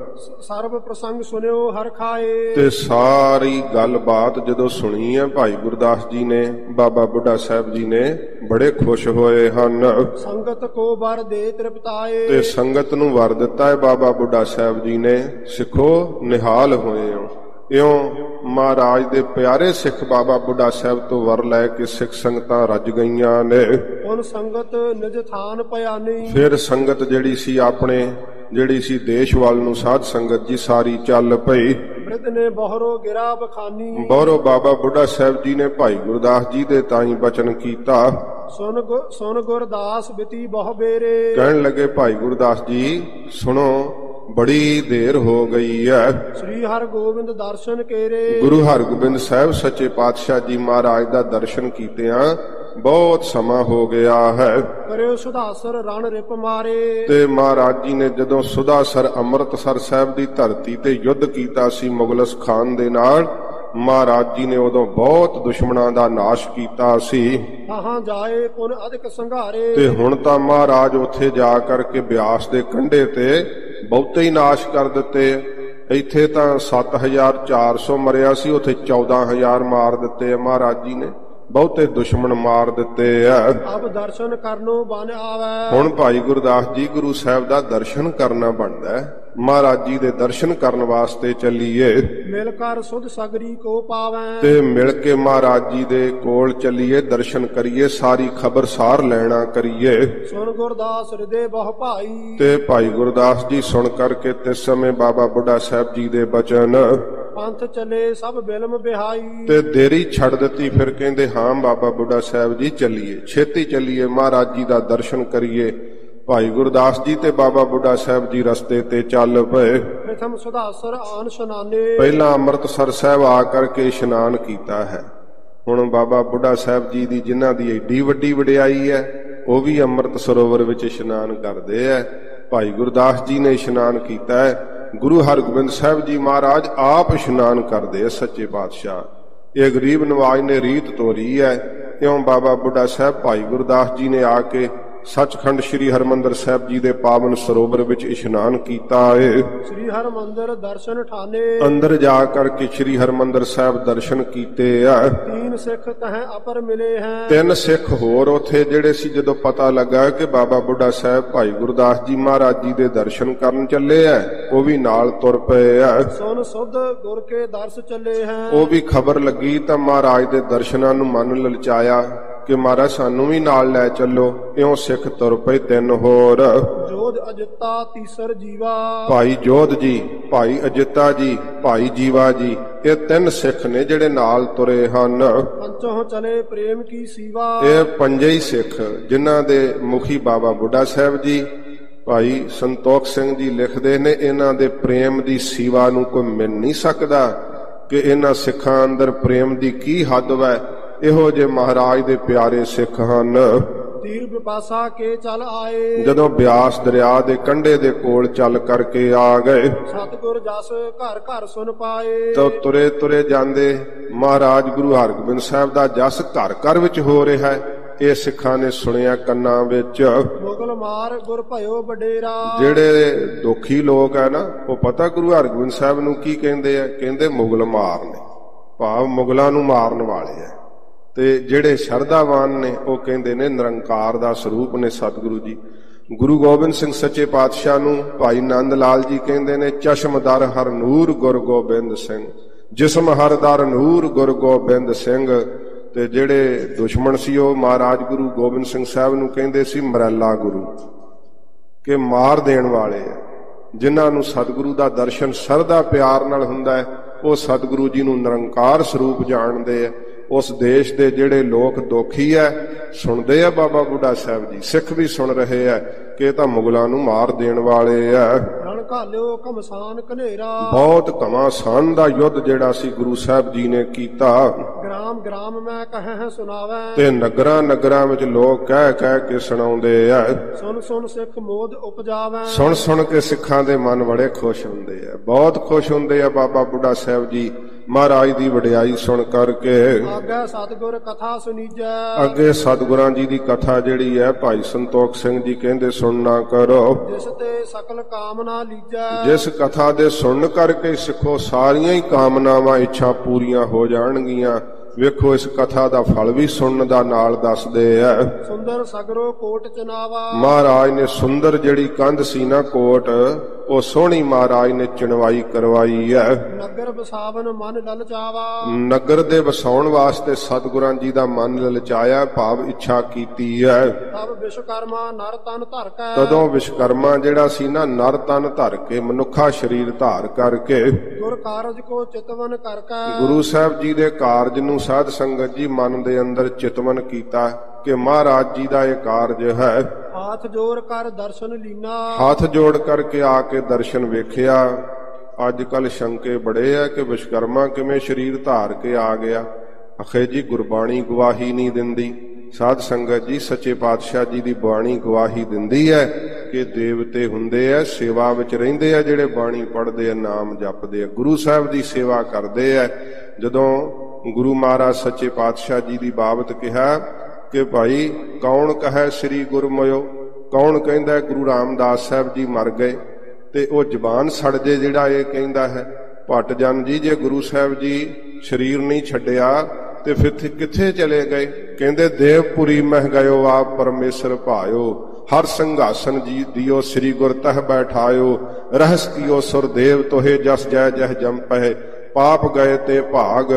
Speaker 1: ਸਰਬ ਪ੍ਰਸੰਗ ਸੁਨਿਓ ਹਰ ਖਾਏ।
Speaker 2: ਤੇ ਸਾਰੀ ਗੱਲਬਾਤ ਜਦੋਂ ਸੁਣੀ ਹੈ ਭਾਈ ਗੁਰਦਾਸ ਜੀ ਨੇ, ਬਾਬਾ ਬੁੱਢਾ ਸਾਹਿਬ ਜੀ ਨੇ ਬੜੇ ਖੁਸ਼ ਹੋਏ ਹਨ।
Speaker 1: ਸੰਗਤ ਕੋ ਵਰ ਦੇ ਤ੍ਰਿਪਤਾਏ।
Speaker 2: ਤੇ ਸੰਗਤ ਨੂੰ ਵਰ ਦਿੱਤਾ ਹੈ ਬਾਬਾ ਬੁੱਢਾ ਸਾਹਿਬ ਜੀ ਨੇ। ਸਿੱਖੋ ਨਿਹਾਲ ਹੋਏ ਹੋ। ਇਉਂ ਮਹਾਰਾਜ ਦੇ ਪਿਆਰੇ ਸਿੱਖ ਬਾਬਾ ਬੁੱਢਾ ਸਾਹਿਬ ਤੋਂ ਵਰ ਲੈ ਕੇ ਸਿੱਖ ਸੰਗਤਾਂ ਰੱਜ ਗਈਆਂ ਨੇ।
Speaker 1: ਹੁਣ ਸੰਗਤ ਨਿਜ ਥਾਨ ਭਿਆਨੀ।
Speaker 2: ਫਿਰ ਸੰਗਤ ਜਿਹੜੀ ਸੀ ਆਪਣੇ ਜਿਹੜੀ ਸੀ ਦੇਸ਼ ਵੱਲ ਨੂੰ ਸਾਧ ਸੰਗਤ ਜੀ ਸਾਰੀ ਚੱਲ ਪਈ।
Speaker 1: ਬ੍ਰਿਧ ਨੇ ਬਹਰੋ ਗਿਰਾ ਬਖਾਨੀ।
Speaker 2: ਬਹਰੋ ਬਾਬਾ ਬੁੱਢਾ ਸਾਹਿਬ ਜੀ ਨੇ ਭਾਈ ਗੁਰਦਾਸ ਜੀ ਦੇ ਤਾਈਂ ਬਚਨ ਕੀਤਾ।
Speaker 1: ਸੁਨ ਸੁਨ ਗੁਰਦਾਸ ਬਿਤੀ ਬਹੁ ਬੇਰੇ।
Speaker 2: ਕਹਿਣ ਲੱਗੇ ਭਾਈ ਗੁਰਦਾਸ ਜੀ ਸੁਣੋ ਬੜੀ ਦੇਰ ਹੋ ਗਈ ਹੈ।
Speaker 1: ਸ੍ਰੀ ਹਰਗੋਬਿੰਦ ਦਰਸ਼ਨ ਕੇਰੇ।
Speaker 2: ਗੁਰੂ ਹਰਗੋਬਿੰਦ ਸਾਹਿਬ ਸੱਚੇ ਪਾਤਸ਼ਾਹ ਜੀ ਮਹਾਰਾਜ ਦਾ ਦਰਸ਼ਨ ਕੀਤਿਆਂ ਬਹੁਤ ਸਮਾਂ ਹੋ ਗਿਆ ਹੈ।
Speaker 1: ਕਰਿਓ ਸੁਧਾਸਰ ਰਣ ਰਿਪ ਮਾਰੇ।
Speaker 2: ਤੇ ਮਹਾਰਾਜ ਜੀ ਨੇ ਜਦੋਂ ਸੁਧਾਸਰ ਅੰਮ੍ਰਿਤਸਰ ਸਾਹਿਬ ਦੀ ਧਰਤੀ ਤੇ ਯੁੱਧ ਕੀਤਾ ਸੀ ਮੁਗਲਸ ਖਾਨ ਦੇ ਨਾਲ, ਮਹਾਰਾਜ ਜੀ ਨੇ ਉਦੋਂ ਬਹੁਤ ਦੁਸ਼ਮਣਾਂ ਦਾ ਨਾਸ਼ ਕੀਤਾ ਸੀ।
Speaker 1: ਤਾਹਾਂ ਜਾਏ ਪੁਨ ਅਧਿਕ ਸੰਘਾਰੇ। ਤੇ
Speaker 2: ਹੁਣ ਤਾਂ ਮਹਾਰਾਜ ਉੱਥੇ ਜਾ ਕਰਕੇ ਬਿਆਸ ਦੇ ਕੰਢੇ ਤੇ ਬਹੁਤੇ ਹੀ ਨਾਸ਼ ਕਰ ਦਿੱਤੇ। ਇੱਥੇ ਤਾਂ ਸੱਤ ਹਜ਼ਾਰ ਚਾਰ ਸੌ ਮਰਿਆ ਸੀ, ਉੱਥੇ ਚੌਦਾਂ ਹਜ਼ਾਰ ਮਾਰ ਦਿੱਤੇ ਮਹਾਰਾਜ ਜੀ ਨੇ, ਬਹੁਤੇ ਦੁਸ਼ਮਣ ਮਾਰ ਦਿੱਤੇ ਆ।
Speaker 1: ਅਬ ਦਰਸ਼ਨ ਕਰਨੋ ਬਨ ਆਵੈ।
Speaker 2: ਹੁਣ ਭਾਈ ਗੁਰਦਾਸ ਜੀ ਗੁਰੂ ਸਾਹਿਬ ਦਾ ਦਰਸ਼ਨ ਕਰਨਾ ਬਣਦਾ ਹੈ। ਮਹਾਰਾਜ ਜੀ ਦੇ ਦਰਸ਼ਨ ਕਰਨ ਵਾਸਤੇ ਚੱਲੀਏ।
Speaker 1: ਮਿਲ ਕਰ ਸੁਧ ਸਗਰੀ ਕੋ ਪਾਵੈ।
Speaker 2: ਤੇ ਮਿਲ ਕੇ ਮਹਾਰਾਜ ਜੀ ਦੇ ਕੋਲ ਚੱਲੀਏ, ਦਰਸ਼ਨ ਕਰੀਏ, ਸਾਰੀ ਖਬਰਸਾਰ ਲੈਣਾ ਕਰੀਏ।
Speaker 1: ਸੁਣ ਗੁਰਦਾਸ ਹਿਰਦੇ ਬਹੁ ਭਾਈ।
Speaker 2: ਤੇ ਭਾਈ ਗੁਰਦਾਸ ਜੀ ਸੁਣ ਕਰਕੇ ਤਿਸ ਸਮੇਂ ਬਾਬਾ ਬੁੱਢਾ ਸਾਹਿਬ ਜੀ ਦੇ ਬਚਨ
Speaker 1: ਪੰਥ ਚਲੇ ਸਭ ਬਿਲਮ ਬਿਹਾਈ।
Speaker 2: ਤੇ ਦੇਰੀ ਛੱਡ ਦਿੱਤੀ। ਫਿਰ ਕਹਿੰਦੇ ਹਾਂ ਬਾਬਾ ਬੁੱਢਾ ਸਾਹਿਬ ਜੀ ਚੱਲੀਏ, ਛੇਤੀ ਚੱਲੀਏ, ਮਹਾਰਾਜ ਜੀ ਦਾ ਦਰਸ਼ਨ ਕਰੀਏ। ਭਾਈ ਗੁਰਦਾਸ ਜੀ ਤੇ ਬਾਬਾ ਬੁੱਢਾ ਸਾਹਿਬ ਜੀ ਰਸਤੇ ਤੇ ਚੱਲ ਪਏ।
Speaker 1: ਪ੍ਰਥਮ ਸੁਧਾਸਰ ਆਨ ਇਸ਼ਨਾਨੇ।
Speaker 2: ਪਹਿਲਾਂ ਅੰਮ੍ਰਿਤਸਰ ਸਾਹਿਬ ਆ ਕਰਕੇ ਇਸ਼ਨਾਨ ਕੀਤਾ ਹੈ। ਹੁਣ ਬਾਬਾ ਬੁੱਢਾ ਸਾਹਿਬ ਜੀ ਦੀ ਜਿਨ੍ਹਾਂ ਦੀ ਏਡੀ ਵੱਡੀ ਵਡਿਆਈ ਹੈ, ਉਹ ਵੀ ਅੰਮ੍ਰਿਤ ਸਰੋਵਰ ਵਿੱਚ ਇਸ਼ਨਾਨ ਕਰਦੇ ਹੈ। ਭਾਈ ਗੁਰਦਾਸ ਜੀ ਨੇ ਇਸ਼ਨਾਨ ਕੀਤਾ ਹੈ। ਗੁਰੂ ਹਰਗੋਬਿੰਦ ਸਾਹਿਬ ਜੀ ਮਹਾਰਾਜ ਆਪ ਇਸ਼ਨਾਨ ਕਰਦੇ ਆ ਸੱਚੇ ਪਾਤਸ਼ਾਹ। ਇਹ ਗਰੀਬ ਨਵਾਜ ਨੇ ਰੀਤ ਤੋਰੀ ਹੈ। ਇਉਂ ਬਾਬਾ ਬੁੱਢਾ ਸਾਹਿਬ ਭਾਈ ਗੁਰਦਾਸ ਜੀ ਨੇ ਆ ਕੇ ਸੱਚਖੰਡ ਸ੍ਰੀ ਹਰਿਮੰਦਰ ਸਾਹਿਬ ਜੀ ਦੇ ਪਾਵਨ ਸਰੋਵਰ ਵਿੱਚ ਇਸ਼ਨਾਨ ਕੀਤਾ ਏ।
Speaker 1: ਸ੍ਰੀ ਹਰਿਮੰਦਰ ਦਰਸ਼ਨ ਠਾਨੇ।
Speaker 2: ਅੰਦਰ ਜਾ ਕਰਕੇ ਸ੍ਰੀ ਹਰਿਮੰਦਰ ਸਾਹਿਬ ਦਰਸ਼ਨ ਕੀਤੇ ਆ।
Speaker 1: ਤੀਨ ਸਿੱਖ ਤਹਿ ਅਪਰ ਮਿਲੇ ਹੈ।
Speaker 2: ਤਿੰਨ ਸਿੱਖ ਹੋਰ ਉੱਥੇ ਜਿਹੜੇ ਸੀ, ਜਦੋਂ ਪਤਾ ਲੱਗਾ ਕਿ ਬਾਬਾ ਬੁੱਢਾ ਸਾਹਿਬ ਭਾਈ ਗੁਰਦਾਸ ਜੀ ਮਹਾਰਾਜ ਜੀ ਦੇ ਦਰਸ਼ਨ ਕਰਨ ਚੱਲੇ ਆ, ਉਹ ਵੀ ਨਾਲ ਤੁਰ ਪਏ ਆ।
Speaker 1: ਸੁਨ ਸੁਧ ਗੁਰ ਕੇ ਦਰਸ ਚੱਲੇ ਹੈ।
Speaker 2: ਉਹ ਵੀ ਖਬਰ ਲੱਗੀ ਤਾਂ ਮਹਾਰਾਜ ਦੇ ਦਰਸ਼ਨਾਂ ਨੂੰ ਮਨ ਲਲਚਾਇਆ ਕਿ ਮਹਾਰਾਜ ਸਾਨੂੰ ਵੀ ਨਾਲ ਲੈ ਚੱਲੋ। ਇਉਂ ਸਿੱਖ ਤੁਰ ਪਏ ਤਿੰਨ ਹੋਰ।
Speaker 1: ਜੋਧ ਅਜਿੱਤਾ ਤੀਸਰ ਜੀਵਾ।
Speaker 2: ਭਾਈ ਜੋਧ ਜੀ, ਭਾਈ ਅਜਿੱਤਾ ਜੀ, ਭਾਈ ਜੀਵਾ ਜੀ, ਇਹ ਤਿੰਨ ਸਿੱਖ ਨੇ ਜਿਹੜੇ ਨਾਲ ਤੁਰੇ ਹਨ।
Speaker 1: ਪੰਚੋਂ ਚਲੇ ਪ੍ਰੇਮ ਕੀ ਸੀਵਾ।
Speaker 2: ਇਹ ਪੰਜੇ ਹੀ ਸਿੱਖ ਜਿਨ੍ਹਾਂ ਦੇ ਮੁਖੀ ਬਾਬਾ ਬੁੱਢਾ ਸਾਹਿਬ ਜੀ ਭਾਈ ਸੰਤੋਖ ਸਿੰਘ ਜੀ ਲਿਖਦੇ ਨੇ, ਇਹਨਾਂ ਦੇ ਪ੍ਰੇਮ ਦੀ ਸੀਵਾ ਨੂੰ ਕੋਈ ਮਿਲ ਨਹੀਂ ਸਕਦਾ ਕਿ ਇਹਨਾਂ ਸਿੱਖਾਂ ਅੰਦਰ ਪ੍ਰੇਮ ਦੀ ਕੀ ਹੱਦ ਵੈ। ਇਹੋ ਜੇ ਮਹਾਰਾਜ ਦੇ ਪਿਆਰੇ ਸਿੱਖ ਹਨ।
Speaker 1: ਤੀਰ ਬਿਪਾਸਾ ਕੇ ਚੱਲ ਆਏ।
Speaker 2: ਜਦੋਂ ਬਿਆਸ ਦਰਿਆ ਦੇ ਕੰਢੇ ਦੇ ਕੋਲ ਚੱਲ ਕਰਕੇ ਆ ਗਏ,
Speaker 1: ਸਤਿਗੁਰ ਜਸ ਘਰ ਘਰ ਸੁਣ ਪਾਏ।
Speaker 2: ਤਾਂ ਤੁਰੇ ਤੁਰੇ ਜਾਂਦੇ ਮਹਾਰਾਜ ਗੁਰੂ ਹਰਗੋਬਿੰਦ ਸਾਹਿਬ ਦਾ ਜਸ ਘਰ ਘਰ ਵਿੱਚ ਹੋ ਰਿਹਾ ਹੈ। ਇਹ ਸਿੱਖਾਂ ਨੇ ਸੁਣਿਆ ਕੰਨਾਂ ਵਿੱਚ।
Speaker 1: ਮੁਗਲ ਮਾਰ ਗੁਰ ਭਇਓ ਵਡੇਰਾ।
Speaker 2: ਜਿਹੜੇ ਦੁਖੀ ਲੋਕ ਹੈ ਨਾ, ਉਹ ਪਤਾ ਗੁਰੂ ਹਰਗੋਬਿੰਦ ਸਾਹਿਬ ਨੂੰ ਕੀ ਕਹਿੰਦੇ ਆ? ਕਹਿੰਦੇ ਮੁਗਲ ਮਾਰ ਨੇ, ਭਾਵ ਮੁਗਲਾਂ ਨੂੰ ਮਾਰਨ ਵਾਲੇ ਆ। ਤੇ ਜਿਹੜੇ ਸ਼ਰਧਾਵਾਨ ਨੇ ਉਹ ਕਹਿੰਦੇ ਨੇ ਨਿਰੰਕਾਰ ਦਾ ਸਰੂਪ ਨੇ ਸਤਿਗੁਰੂ ਜੀ। ਗੁਰੂ ਗੋਬਿੰਦ ਸਿੰਘ ਸੱਚੇ ਪਾਤਸ਼ਾਹ ਨੂੰ ਭਾਈ ਨੰਦ ਲਾਲ ਜੀ ਕਹਿੰਦੇ ਨੇ ਚਸ਼ਮਦਰ ਹਰ ਨੂਰ ਗੁਰ ਗੋਬਿੰਦ ਸਿੰਘ, ਜਿਸਮ ਹਰ ਦਰ ਨੂਰ ਗੁਰ ਗੋਬਿੰਦ ਸਿੰਘ। ਤੇ ਜਿਹੜੇ ਦੁਸ਼ਮਣ ਸੀ ਉਹ ਮਹਾਰਾਜ ਗੁਰੂ ਗੋਬਿੰਦ ਸਿੰਘ ਸਾਹਿਬ ਨੂੰ ਕਹਿੰਦੇ ਸੀ ਮਰੈਲਾ ਗੁਰੂ, ਕਿ ਮਾਰ ਦੇਣ ਵਾਲੇ ਆ। ਜਿਨ੍ਹਾਂ ਨੂੰ ਸਤਿਗੁਰੂ ਦਾ ਦਰਸ਼ਨ ਸਰਧਾ ਪਿਆਰ ਨਾਲ ਹੁੰਦਾ ਹੈ, ਉਹ ਸਤਿਗੁਰੂ ਜੀ ਨੂੰ ਨਿਰੰਕਾਰ ਸਰੂਪ ਜਾਣਦੇ ਆ। ਉਸ ਦੇਸ਼ ਦੇ ਜਿਹੜੇ ਲੋਕ ਦੁਖੀ ਐ ਸੁਣਦੇ ਆ ਬਾਬਾ ਬੁੱਢਾ ਸਾਹਿਬ ਜੀ, ਸਿੱਖ ਵੀ ਸੁਣ ਰਹੇ ਆ ਕਿ ਇਹ ਤਾਂ ਮੁਗਲਾਂ ਨੂੰ ਮਾਰ ਦੇਣ ਵਾਲੇ ਆ।
Speaker 1: ਰਣ ਘਾਲਿਓ ਘਮਸਾਨ ਘਨੇਰਾ। ਬਹੁਤ
Speaker 2: ਘਮਾਸਾਨ ਦਾ ਯੁੱਧ ਜਿਹੜਾ ਸੀ ਗੁਰੂ ਸਾਹਿਬ ਜੀ ਨੇ ਕੀਤਾ।
Speaker 1: ਗ੍ਰਾਮ ਗ੍ਰਾਮ ਮੈਂ ਕਹੈ ਸੁਣਾਵੈ।
Speaker 2: ਤੇ ਨਗਰਾਂ ਨਗਰਾਂ ਵਿੱਚ ਲੋਕ ਕਹਿ ਕਹਿ ਕੇ ਸੁਣਾਉਂਦੇ ਆ।
Speaker 1: ਸੁਣ ਸੁਣ ਸਿੱਖ ਮੋਦ ਉਪਜਾਵੈ।
Speaker 2: ਸੁਣ ਸੁਣ ਕੇ ਸਿੱਖਾਂ ਦੇ ਮਨ ਬੜੇ ਖੁਸ਼ ਹੁੰਦੇ ਆ, ਬਹੁਤ ਖੁਸ਼ ਹੁੰਦੇ ਆ ਬਾਬਾ ਬੁੱਢਾ ਸਾਹਿਬ ਜੀ ਮਹਾਰਾਜ ਦੀ ਵਡਿਆਈ ਸੁਣ ਕਰਕੇ।
Speaker 1: ਅੱਗੇ ਸਤਿਗੁਰ ਕਥਾ ਸੁਣੀਜੈ।
Speaker 2: ਅੱਗੇ ਸਤਿਗੁਰਾਂ ਜੀ ਦੀ ਕਥਾ ਜਿਹੜੀ ਹੈ ਭਾਈ ਸੰਤੋਖ ਸਿੰਘ ਜੀ ਕਹਿੰਦੇ ਸੁਣਨਾ ਕਰੋ।
Speaker 1: ਜਿਸ ਤੇ ਸਕਲ ਕਾਮਨਾ ਲੀਜੈ।
Speaker 2: ਜਿਸ ਕਥਾ ਦੇ ਸੁਣਨ ਕਰਕੇ ਸਿੱਖੋ ਸਾਰੀਆਂ ਹੀ ਕਾਮਨਾਵਾਂ ਇੱਛਾ ਪੂਰੀਆਂ ਹੋ ਜਾਣਗੀਆਂ। ਵੇਖੋ ਇਸ ਕਥਾ ਦਾ ਫਲ ਵੀ ਸੁਣਨ ਦਾ ਨਾਲ ਦੱਸਦੇ ਆ।
Speaker 1: ਸੁੰਦਰ ਸਗਰੋ ਕੋਟ ਚਨਾਵਾ।
Speaker 2: ਮਹਾਰਾਜ ਨੇ ਸੁੰਦਰ ਜਿਹੜੀ ਕੰਧ ਸੀ ਨਾ ਕੋਟ, ਉਹ ਸੋਹਣੀ ਮਹਾਰਾਜ ਨੇ ਚਿਣਵਾਈ ਕਰਵਾਈ ਹੈ।
Speaker 1: ਨਗਰ ਵਸਾਵਨ ਮਨ ਲਲਚਾਵਾ,
Speaker 2: ਨਗਰ ਦੇ ਵਸਾਉਣ ਵਾਸਤੇ ਸਤਿਗੁਰਾਂ ਜੀ ਦਾ ਮਨ ਲਲਚਾਇਆ, ਭਾਵ ਇੱਛਾ ਕੀਤੀ ਹੈ।
Speaker 1: ਤਬ ਵਿਸ਼ਵਕਰਮਾ ਨਰ ਤਨ ਧਰ ਕੇ,
Speaker 2: ਤਦੋਂ ਵਿਸ਼ਵਕਰਮਾ ਜਿਹੜਾ ਸੀ ਨਾ ਨਰ ਤਨ ਧਰ ਕੇ ਮਨੁੱਖਾ ਸਰੀਰ ਧਾਰ ਕਰਕੇ
Speaker 1: ਗੁਰ ਕਾਰਜ ਕੋ ਚਿਤਵਨ ਕਰਕੇ,
Speaker 2: ਗੁਰੂ ਸਾਹਿਬ ਜੀ ਦੇ ਕਾਰਜ ਨੂੰ ਸਾਧ ਸੰਗਤ ਜੀ ਮਨ ਦੇ ਅੰਦਰ ਚਿਤਵਨ ਕੀਤਾ ਕਿ ਮਹਾਰਾਜ ਜੀ ਦਾ ਇਹ ਕਾਰਜ ਹੈ।
Speaker 1: ਹਾਥ ਜੋੜ ਕਰ ਦਰਸ਼ਨ ਲੀਨਾ,
Speaker 2: ਹੱਥ ਜੋੜ ਕਰਕੇ ਆ ਕੇ ਦਰਸ਼ਨ ਵੇਖਿਆ। ਅੱਜ ਕੱਲ ਸ਼ੰਕੇ ਬੜੇ ਆ ਕਿ ਵਿਸ਼ਵਕਰਮਾ ਕਿਵੇਂ ਸਰੀਰ ਧਾਰ ਕੇ ਆ ਗਿਆ। ਅਖੇ ਜੀ ਗੁਰਬਾਣੀ ਗਵਾਹੀ ਨਹੀਂ ਦਿੰਦੀ। ਸਾਧ ਸੰਗਤ ਜੀ ਸੱਚੇ ਪਾਤਸ਼ਾਹ ਜੀ ਦੀ ਬਾਣੀ ਗਵਾਹੀ ਦਿੰਦੀ ਹੈ ਕਿ ਦੇਵਤੇ ਹੁੰਦੇ ਆ, ਸੇਵਾ ਵਿੱਚ ਰਹਿੰਦੇ ਆ, ਜਿਹੜੇ ਬਾਣੀ ਪੜ੍ਹਦੇ ਆ, ਨਾਮ ਜਪਦੇ ਆ, ਗੁਰੂ ਸਾਹਿਬ ਦੀ ਸੇਵਾ ਕਰਦੇ ਆ। ਜਦੋਂ ਗੁਰੂ ਮਹਾਰਾਜ ਸੱਚੇ ਪਾਤਸ਼ਾਹ ਜੀ ਦੀ ਬਾਬਤ ਕਿਹਾ ਕਿ ਭਾਈ ਕੌਣ ਕਹੈ ਸ੍ਰੀ ਗੁਰਮੁਇਓ, ਕੌਣ ਕਹਿੰਦਾ ਗੁਰੂ ਰਾਮਦਾਸ ਸਾਹਿਬ ਜੀ ਮਰ ਗਏ, ਤੇ ਉਹ ਜ਼ਬਾਨ ਸੜ ਜੇ ਜਿਹੜਾ ਇਹ ਕਹਿੰਦਾ ਹੈ। ਭੱਟ ਜਨ ਜੀ ਜੇ ਗੁਰੂ ਸਾਹਿਬ ਜੀ ਸਰੀਰ ਨਹੀਂ ਛੱਡਿਆ ਤੇ ਫਿਰ ਕਿੱਥੇ ਚਲੇ ਗਏ? ਕਹਿੰਦੇ ਦੇਵਪੁਰੀ ਮਹਿ ਗਇਓ ਆਪ ਪਰਮੇਸ਼ਰ ਭਾਇਓ, ਹਰ ਸੰਘਾਸਨ ਜੀ ਦਿਓ ਸ੍ਰੀ ਗੁਰ ਤਹ ਬੈਠਾਇਓ, ਰਹਿਸ ਕੀਓ ਸੁਰਦੇਵ ਤੋਹੇ ਜਸ ਜੈ ਜਹ ਜਮ ਪਹਿ, ਪਾਪ ਗਏ ਤੇ ਭਾਗ।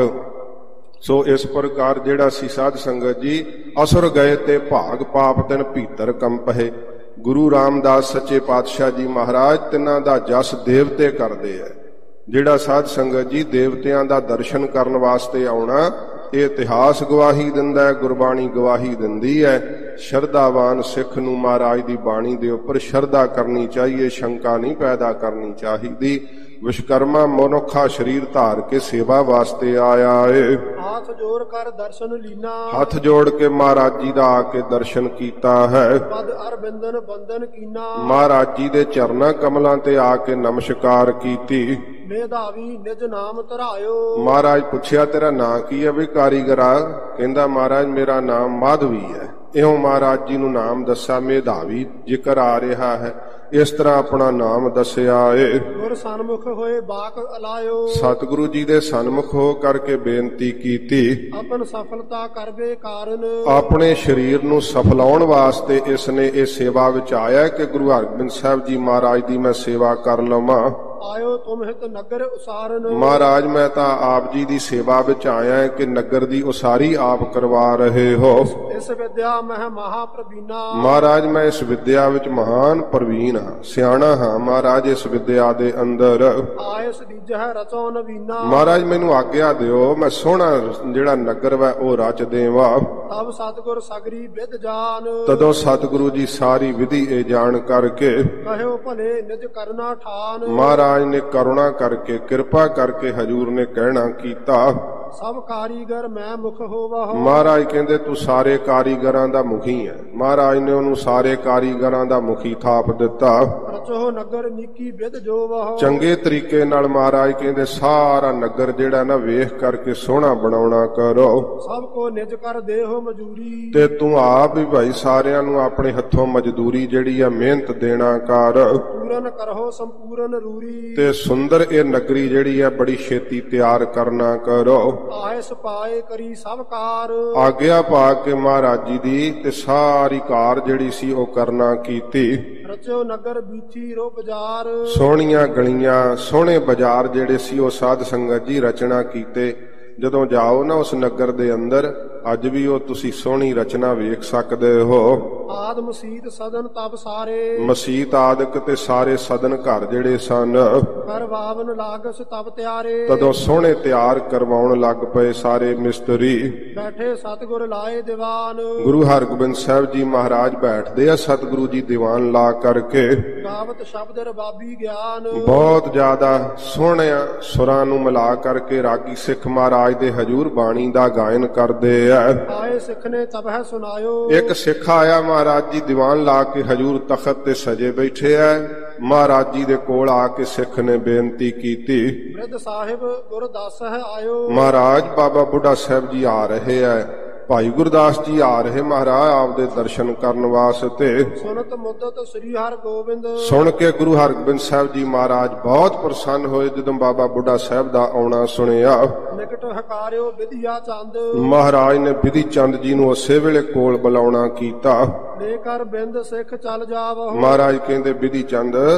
Speaker 2: ਸੋ ਇਸ ਪ੍ਰਕਾਰ ਜਿਹੜਾ ਸੀ ਸਾਧ ਸੰਗਤ ਜੀ, ਅਸੁਰ ਗਏ ਤੇ ਭਾਗ, ਪਾਪ ਤਿਨ ਭੀਤਰ ਕੰਪਹਿ। ਗੁਰੂ ਰਾਮਦਾਸ ਸੱਚੇ ਪਾਤਸ਼ਾਹ ਜੀ ਮਹਾਰਾਜ ਤਿੰਨਾਂ ਦਾ ਜਸ ਦੇਵਤੇ ਕਰਦੇ ਆ। ਜਿਹੜਾ ਸਾਧ ਸੰਗਤ ਜੀ ਦੇਵਤਿਆਂ ਦਾ ਦਰਸ਼ਨ ਕਰਨ ਵਾਸਤੇ ਆਉਣਾ, ਇਹ ਇਤਿਹਾਸ ਗਵਾਹੀ ਦਿੰਦਾ ਹੈ, ਗੁਰਬਾਣੀ ਗਵਾਹੀ ਦਿੰਦੀ ਹੈ। ਸ਼ਰਧਾਵਾਨ ਸਿੱਖ ਨੂੰ ਮਹਾਰਾਜ ਦੀ ਬਾਣੀ ਦੇ ਉੱਪਰ ਸ਼ਰਧਾ ਕਰਨੀ ਚਾਹੀਏ, ਸ਼ੰਕਾ ਨਹੀਂ ਪੈਦਾ ਕਰਨੀ ਚਾਹੀਦੀ। ਵਿਸ਼ਵਕਰਮਾ ਮਨੁੱਖਾ ਸਰੀਰ ਧਾਰ ਕੇ ਸੇਵਾ ਵਾਸਤੇ ਆਇਆ ਏ।
Speaker 1: ਹੱਥ ਜੋੜ ਕਰ ਦਰਸ਼ਨ ਲੀਨਾ,
Speaker 2: ਹੱਥ ਜੋੜ ਕੇ ਮਹਾਰਾਜ ਜੀ ਦਾ ਆ ਕੇ ਦਰਸ਼ਨ ਕੀਤਾ ਹੈ।
Speaker 1: ਪਦ ਅਰਬਿੰਦਨ ਬੰਦਨ ਕੀਨਾ,
Speaker 2: ਮਹਾਰਾਜ ਜੀ ਦੇ ਚਰਨਾਂ ਕਮਲਾਂ ਤੇ ਆ ਕੇ ਨਮਸਕਾਰ ਕੀਤੀ।
Speaker 1: ਮੇਧਾਵੀ ਨਿਜ ਨਾਮ ਧਰਾਇਓ,
Speaker 2: ਮਹਾਰਾਜ ਪੁੱਛਿਆ ਤੇਰਾ ਨਾਂ ਕੀ ਹੈ ਵੀ ਕਾਰੀਗਰਾ? ਕਹਿੰਦਾ ਮਹਾਰਾਜ ਮੇਰਾ ਨਾਮ ਮਾਧਵੀ ਹੈ। ਇਉਂ ਮਹਾਰਾਜ ਜੀ ਨੂੰ ਨਾਮ ਦੱਸਿਆ, ਮੇਧਾਵੀ ਜ਼ਿਕਰ ਆ ਰਿਹਾ ਹੈ। ਇਸ ਤਰ੍ਹਾਂ ਆਪਣਾ ਨਾਮ ਦੱਸਿਆ ਏ।
Speaker 1: ਗੁਰ ਸਨਮੁਖ ਹੋਏ ਬਾਕ ਅਲਾਇਓ,
Speaker 2: ਸਤਿਗੁਰੂ ਜੀ ਦੇ ਸਨਮੁਖ ਹੋ ਕਰਕੇ ਬੇਨਤੀ ਕੀਤੀ।
Speaker 1: ਆਪਨ ਸਫਲਤਾ ਕਰਵੇ ਕਾਰਨ,
Speaker 2: ਆਪਣੇ ਸਰੀਰ ਨੂੰ ਸਫਲਾਉਣ ਵਾਸਤੇ ਇਸ ਨੇ ਇਹ ਸੇਵਾ ਵਿੱਚ ਆਇਆ ਕਿ ਗੁਰੂ ਹਰਗੋਬਿੰਦ ਸਾਹਿਬ ਜੀ ਮਹਾਰਾਜ ਦੀ ਮੈਂ ਸੇਵਾ ਕਰ ਲਵਾਂ।
Speaker 1: ਆਇਓ ਤੁਮ ਹਿਤ ਨਗਰ ਉਸਾਰਨ,
Speaker 2: ਮਹਾਰਾਜ ਮੈਂ ਤਾਂ ਆਪ ਜੀ ਦੀ ਸੇਵਾ ਵਿੱਚ ਆਇਆ ਹੈ ਕਿ ਨਗਰ ਦੀ ਉਸਾਰੀ ਆਪ ਕਰਵਾ ਰਹੇ ਹੋ।
Speaker 1: ਇਸ ਵਿਦਿਆ ਮਹਿ ਮਹਾ ਪ੍ਰਵੀਨਾ,
Speaker 2: ਮਹਾਰਾਜ ਮੈਂ ਇਸ ਵਿਦਿਆ ਵਿੱਚ ਮਹਾਨ ਪ੍ਰਵੀਨ ਹਾਂ, ਸਿਆਣਾ ਹਾਂ। ਮਹਾਰਾਜ ਇਸ ਵਿਦਿਆ ਦੇ ਅੰਦਰ
Speaker 1: ਆਏ ਸਦੀਜਹ ਰਚੋ ਨਵੀਨਾ,
Speaker 2: ਮਹਾਰਾਜ ਮੈਨੂੰ ਆਗਿਆ ਦਿਓ ਮੈਂ ਸੋਹਣਾ ਜਿਹੜਾ ਨਗਰ ਵਾ ਉਹ ਰਚ ਦੇਵਾਂ।
Speaker 1: ਤਬ ਸਤਿਗੁਰ ਸਗਰੀ ਵਿਦ ਜਾਨ,
Speaker 2: ਤਦੋਂ ਸਤਿਗੁਰੂ ਜੀ ਸਾਰੀ ਵਿਧੀ ਇਹ ਜਾਣ ਕਰਕੇ
Speaker 1: ਕਹਿਓ ਭਲੇ ਨਿਜ ਕਰਨਾ ਠਾਨ।
Speaker 2: ਮਹਾਰਾਜ ਨੇ ਕਰੁਣਾ ਕਰਕੇ ਕਿਰਪਾ ਕਰਕੇ ਹਜੂਰ ਨੇ ਕਹਿਣਾ ਕੀਤਾ,
Speaker 1: ਸਭ ਕਾਰੀਗਰ ਮੈਂ ਮੁਖ ਹੋਵਹੁ।
Speaker 2: ਮਹਾਰਾਜ ਕਹਿੰਦੇ ਤੂੰ ਸਾਰੇ ਕਾਰੀਗਰਾਂ ਦਾ ਮੁਖੀ ਹੈ। ਮਹਾਰਾਜ ਨੇ ਉਹਨੂੰ ਸਾਰੇ ਕਾਰੀਗਰਾਂ ਦਾ ਮੁਖੀ ਥਾਪ ਦਿੱਤਾ।
Speaker 1: ਰਚੋ ਨਗਰ ਨੀਕੀ ਵਿਦ ਜੋਵਹੁ,
Speaker 2: ਚੰਗੇ ਤਰੀਕੇ ਨਾਲ ਮਹਾਰਾਜ ਕਹਿੰਦੇ ਸਾਰਾ ਨਗਰ ਜਿਹੜਾ ਨਾ ਵੇਖ ਕਰਕੇ ਸੋਹਣਾ ਬਣਾਉਣਾ ਕਰੋ।
Speaker 1: ਸਭ ਕੋ ਨਿਜ ਕਰ ਦੇਹੋ ਮਜੂਰੀ,
Speaker 2: ਤੇ ਤੂੰ ਆਪ ਵੀ ਭਾਈ ਸਾਰਿਆਂ ਨੂੰ ਆਪਣੇ ਹੱਥੋਂ ਮਜ਼ਦੂਰੀ ਜਿਹੜੀ ਆ ਮਿਹਨਤ ਦੇਣਾ ਕਰ।
Speaker 1: ਪੂਰਨ ਕਰੋ ਸੰਪੂਰਨ ਰੂਰੀ,
Speaker 2: ਤੇ ਸੁੰਦਰ ਇਹ ਨਗਰੀ ਜਿਹੜੀ ਆ ਬੜੀ ਛੇਤੀ ਤਿਆਰ ਕਰਨਾ ਕਰੋ।
Speaker 1: ਆਏ ਸਪਾਏ ਕਰੀ ਸਭ ਕਾਰ,
Speaker 2: ਆਗਿਆ ਪਾ ਕੇ ਮਹਾਰਾਜ ਜੀ ਦੀ ਤੇ ਸਾਰੀ ਕਾਰ ਜਿਹੜੀ ਸੀ ਉਹ ਕਰਨਾ ਕੀਤੀ।
Speaker 1: ਰਚੋ ਨਗਰ ਬੀਥੀ ਰੋ ਬਾਜ਼ਾਰ,
Speaker 2: ਸੋਹਣੀਆਂ ਗਲੀਆਂ ਸੋਹਣੇ ਬਾਜ਼ਾਰ ਜਿਹੜੇ ਸੀ ਉਹ ਸਾਧ ਸੰਗਤ ਜੀ ਰਚਨਾ ਕੀਤੇ। ਜਦੋਂ ਜਾਓ ਨਾ ਉਸ ਨਗਰ ਦੇ ਅੰਦਰ, ਅੱਜ ਵੀ ਉਹ ਤੁਸੀਂ ਸੋਹਣੀ ਰਚਨਾ ਵੇਖ ਸਕਦੇ ਹੋ।
Speaker 1: ਆਦ ਮਸੀਤ ਸਦਨ ਤਬ ਸਾਰੇ,
Speaker 2: ਮਸੀਤ ਆਦਿਕ ਤੇ ਸਾਰੇ ਸਦਨ ਘਰ ਜਿਹੜੇ ਸਨ
Speaker 1: ਕਰ ਵਾਵਨ ਲਾਗਸ ਤਬ ਤਿਆਰੇ,
Speaker 2: ਤਦੋਂ ਸੋਹਣੇ ਤਿਆਰ ਕਰਵਾਉਣ ਲੱਗ ਪਏ ਸਾਰੇ ਮਿਸਤਰੀ।
Speaker 1: ਬੈਠੇ ਸਤਿਗੁਰ ਲਾਏ ਦੀਵਾਨ,
Speaker 2: ਗੁਰੂ ਹਰਗੋਬਿੰਦ ਸਾਹਿਬ ਜੀ ਮਹਾਰਾਜ ਬੈਠਦੇ ਆ ਸਤਿਗੁਰੂ ਜੀ ਦੀਵਾਨ ਲਾ ਕਰਕੇ।
Speaker 1: ਗਾਵਤ ਸ਼ਬਦ ਰਬਾਬੀ ਗਿਆਨ,
Speaker 2: ਬਹੁਤ ਜ਼ਿਆਦਾ ਸੋਹਣੇ ਸੁਰਾਂ ਨੂੰ ਮਿਲਾ ਕਰਕੇ ਰਾਗੀ ਸਿੱਖ ਮਹਾਰਾਜ ਦੇ ਹਜੂਰ ਬਾਣੀ ਦਾ ਗਾਇਨ ਕਰਦੇ ਆ।
Speaker 1: ਆਏ ਸਿੱਖ ਨੇ ਤਬਹਿ ਸੁਨਾਇਓ,
Speaker 2: ਇੱਕ ਸਿੱਖ ਆਇਆ ਮਹਾਰਾਜ ਜੀ ਦੀਵਾਨ ਲਾ ਕੇ ਹਜੂਰ ਤਖਤ ਤੇ ਸਜੇ ਬੈਠੇ ਆ। ਮਹਾਰਾਜ ਜੀ ਦੇ ਕੋਲ ਆ ਕੇ ਸਿੱਖ ਨੇ ਬੇਨਤੀ ਕੀਤੀ,
Speaker 1: ਬ੍ਰਿਧ ਸਾਹਿਬ ਗੁਰਦਾਸ ਹੈ ਆਇਓ।
Speaker 2: ਮਹਾਰਾਜ ਬਾਬਾ ਬੁੱਢਾ ਸਾਹਿਬ ਜੀ ਆ ਰਹੇ ਆ, ਭਾਈ ਗੁਰਦਾਸ ਜੀ ਆ ਰਹੇ ਮਹਾਰਾਜ ਆਪਦੇ ਦਰਸ਼ਨ ਕਰਨ ਵਾਸਤੇ।
Speaker 1: ਸੁਨਤ ਮੁੱਦਤ ਸ੍ਰੀ ਹਰਿ ਗੋਬਿੰਦ,
Speaker 2: ਸੁਣ ਕੇ ਗੁਰੂ ਹਰਗੋਬਿੰਦ ਸਾਹਿਬ ਜੀ ਮਹਾਰਾਜ ਬਹੁਤ ਪ੍ਰਸੰਨ ਹੋਏ ਜਦੋਂ ਬਾਬਾ ਬੁੱਢਾ ਸਾਹਿਬ ਦਾ ਆਉਣਾ ਸੁਣਿਆ।
Speaker 1: ਨਿਕਟ ਹਕਾਰਿਓ ਵਿਧਿਆ ਚੰਦ,
Speaker 2: ਮਹਾਰਾਜ ਨੇ ਵਿਧੀ ਚੰਦ ਜੀ ਨੂੰ ਉਸੇ ਵੇਲੇ ਕੋਲ ਬੁਲਾਉਣਾ ਕੀਤਾ।
Speaker 1: ਲੈ ਕਰ ਬਿੰਦ ਸਿੱਖ ਚੱਲ ਜਾਵਹੁ,
Speaker 2: ਮਹਾਰਾਜ ਕਹਿੰਦੇ ਵਿਧੀ ਚੰਦ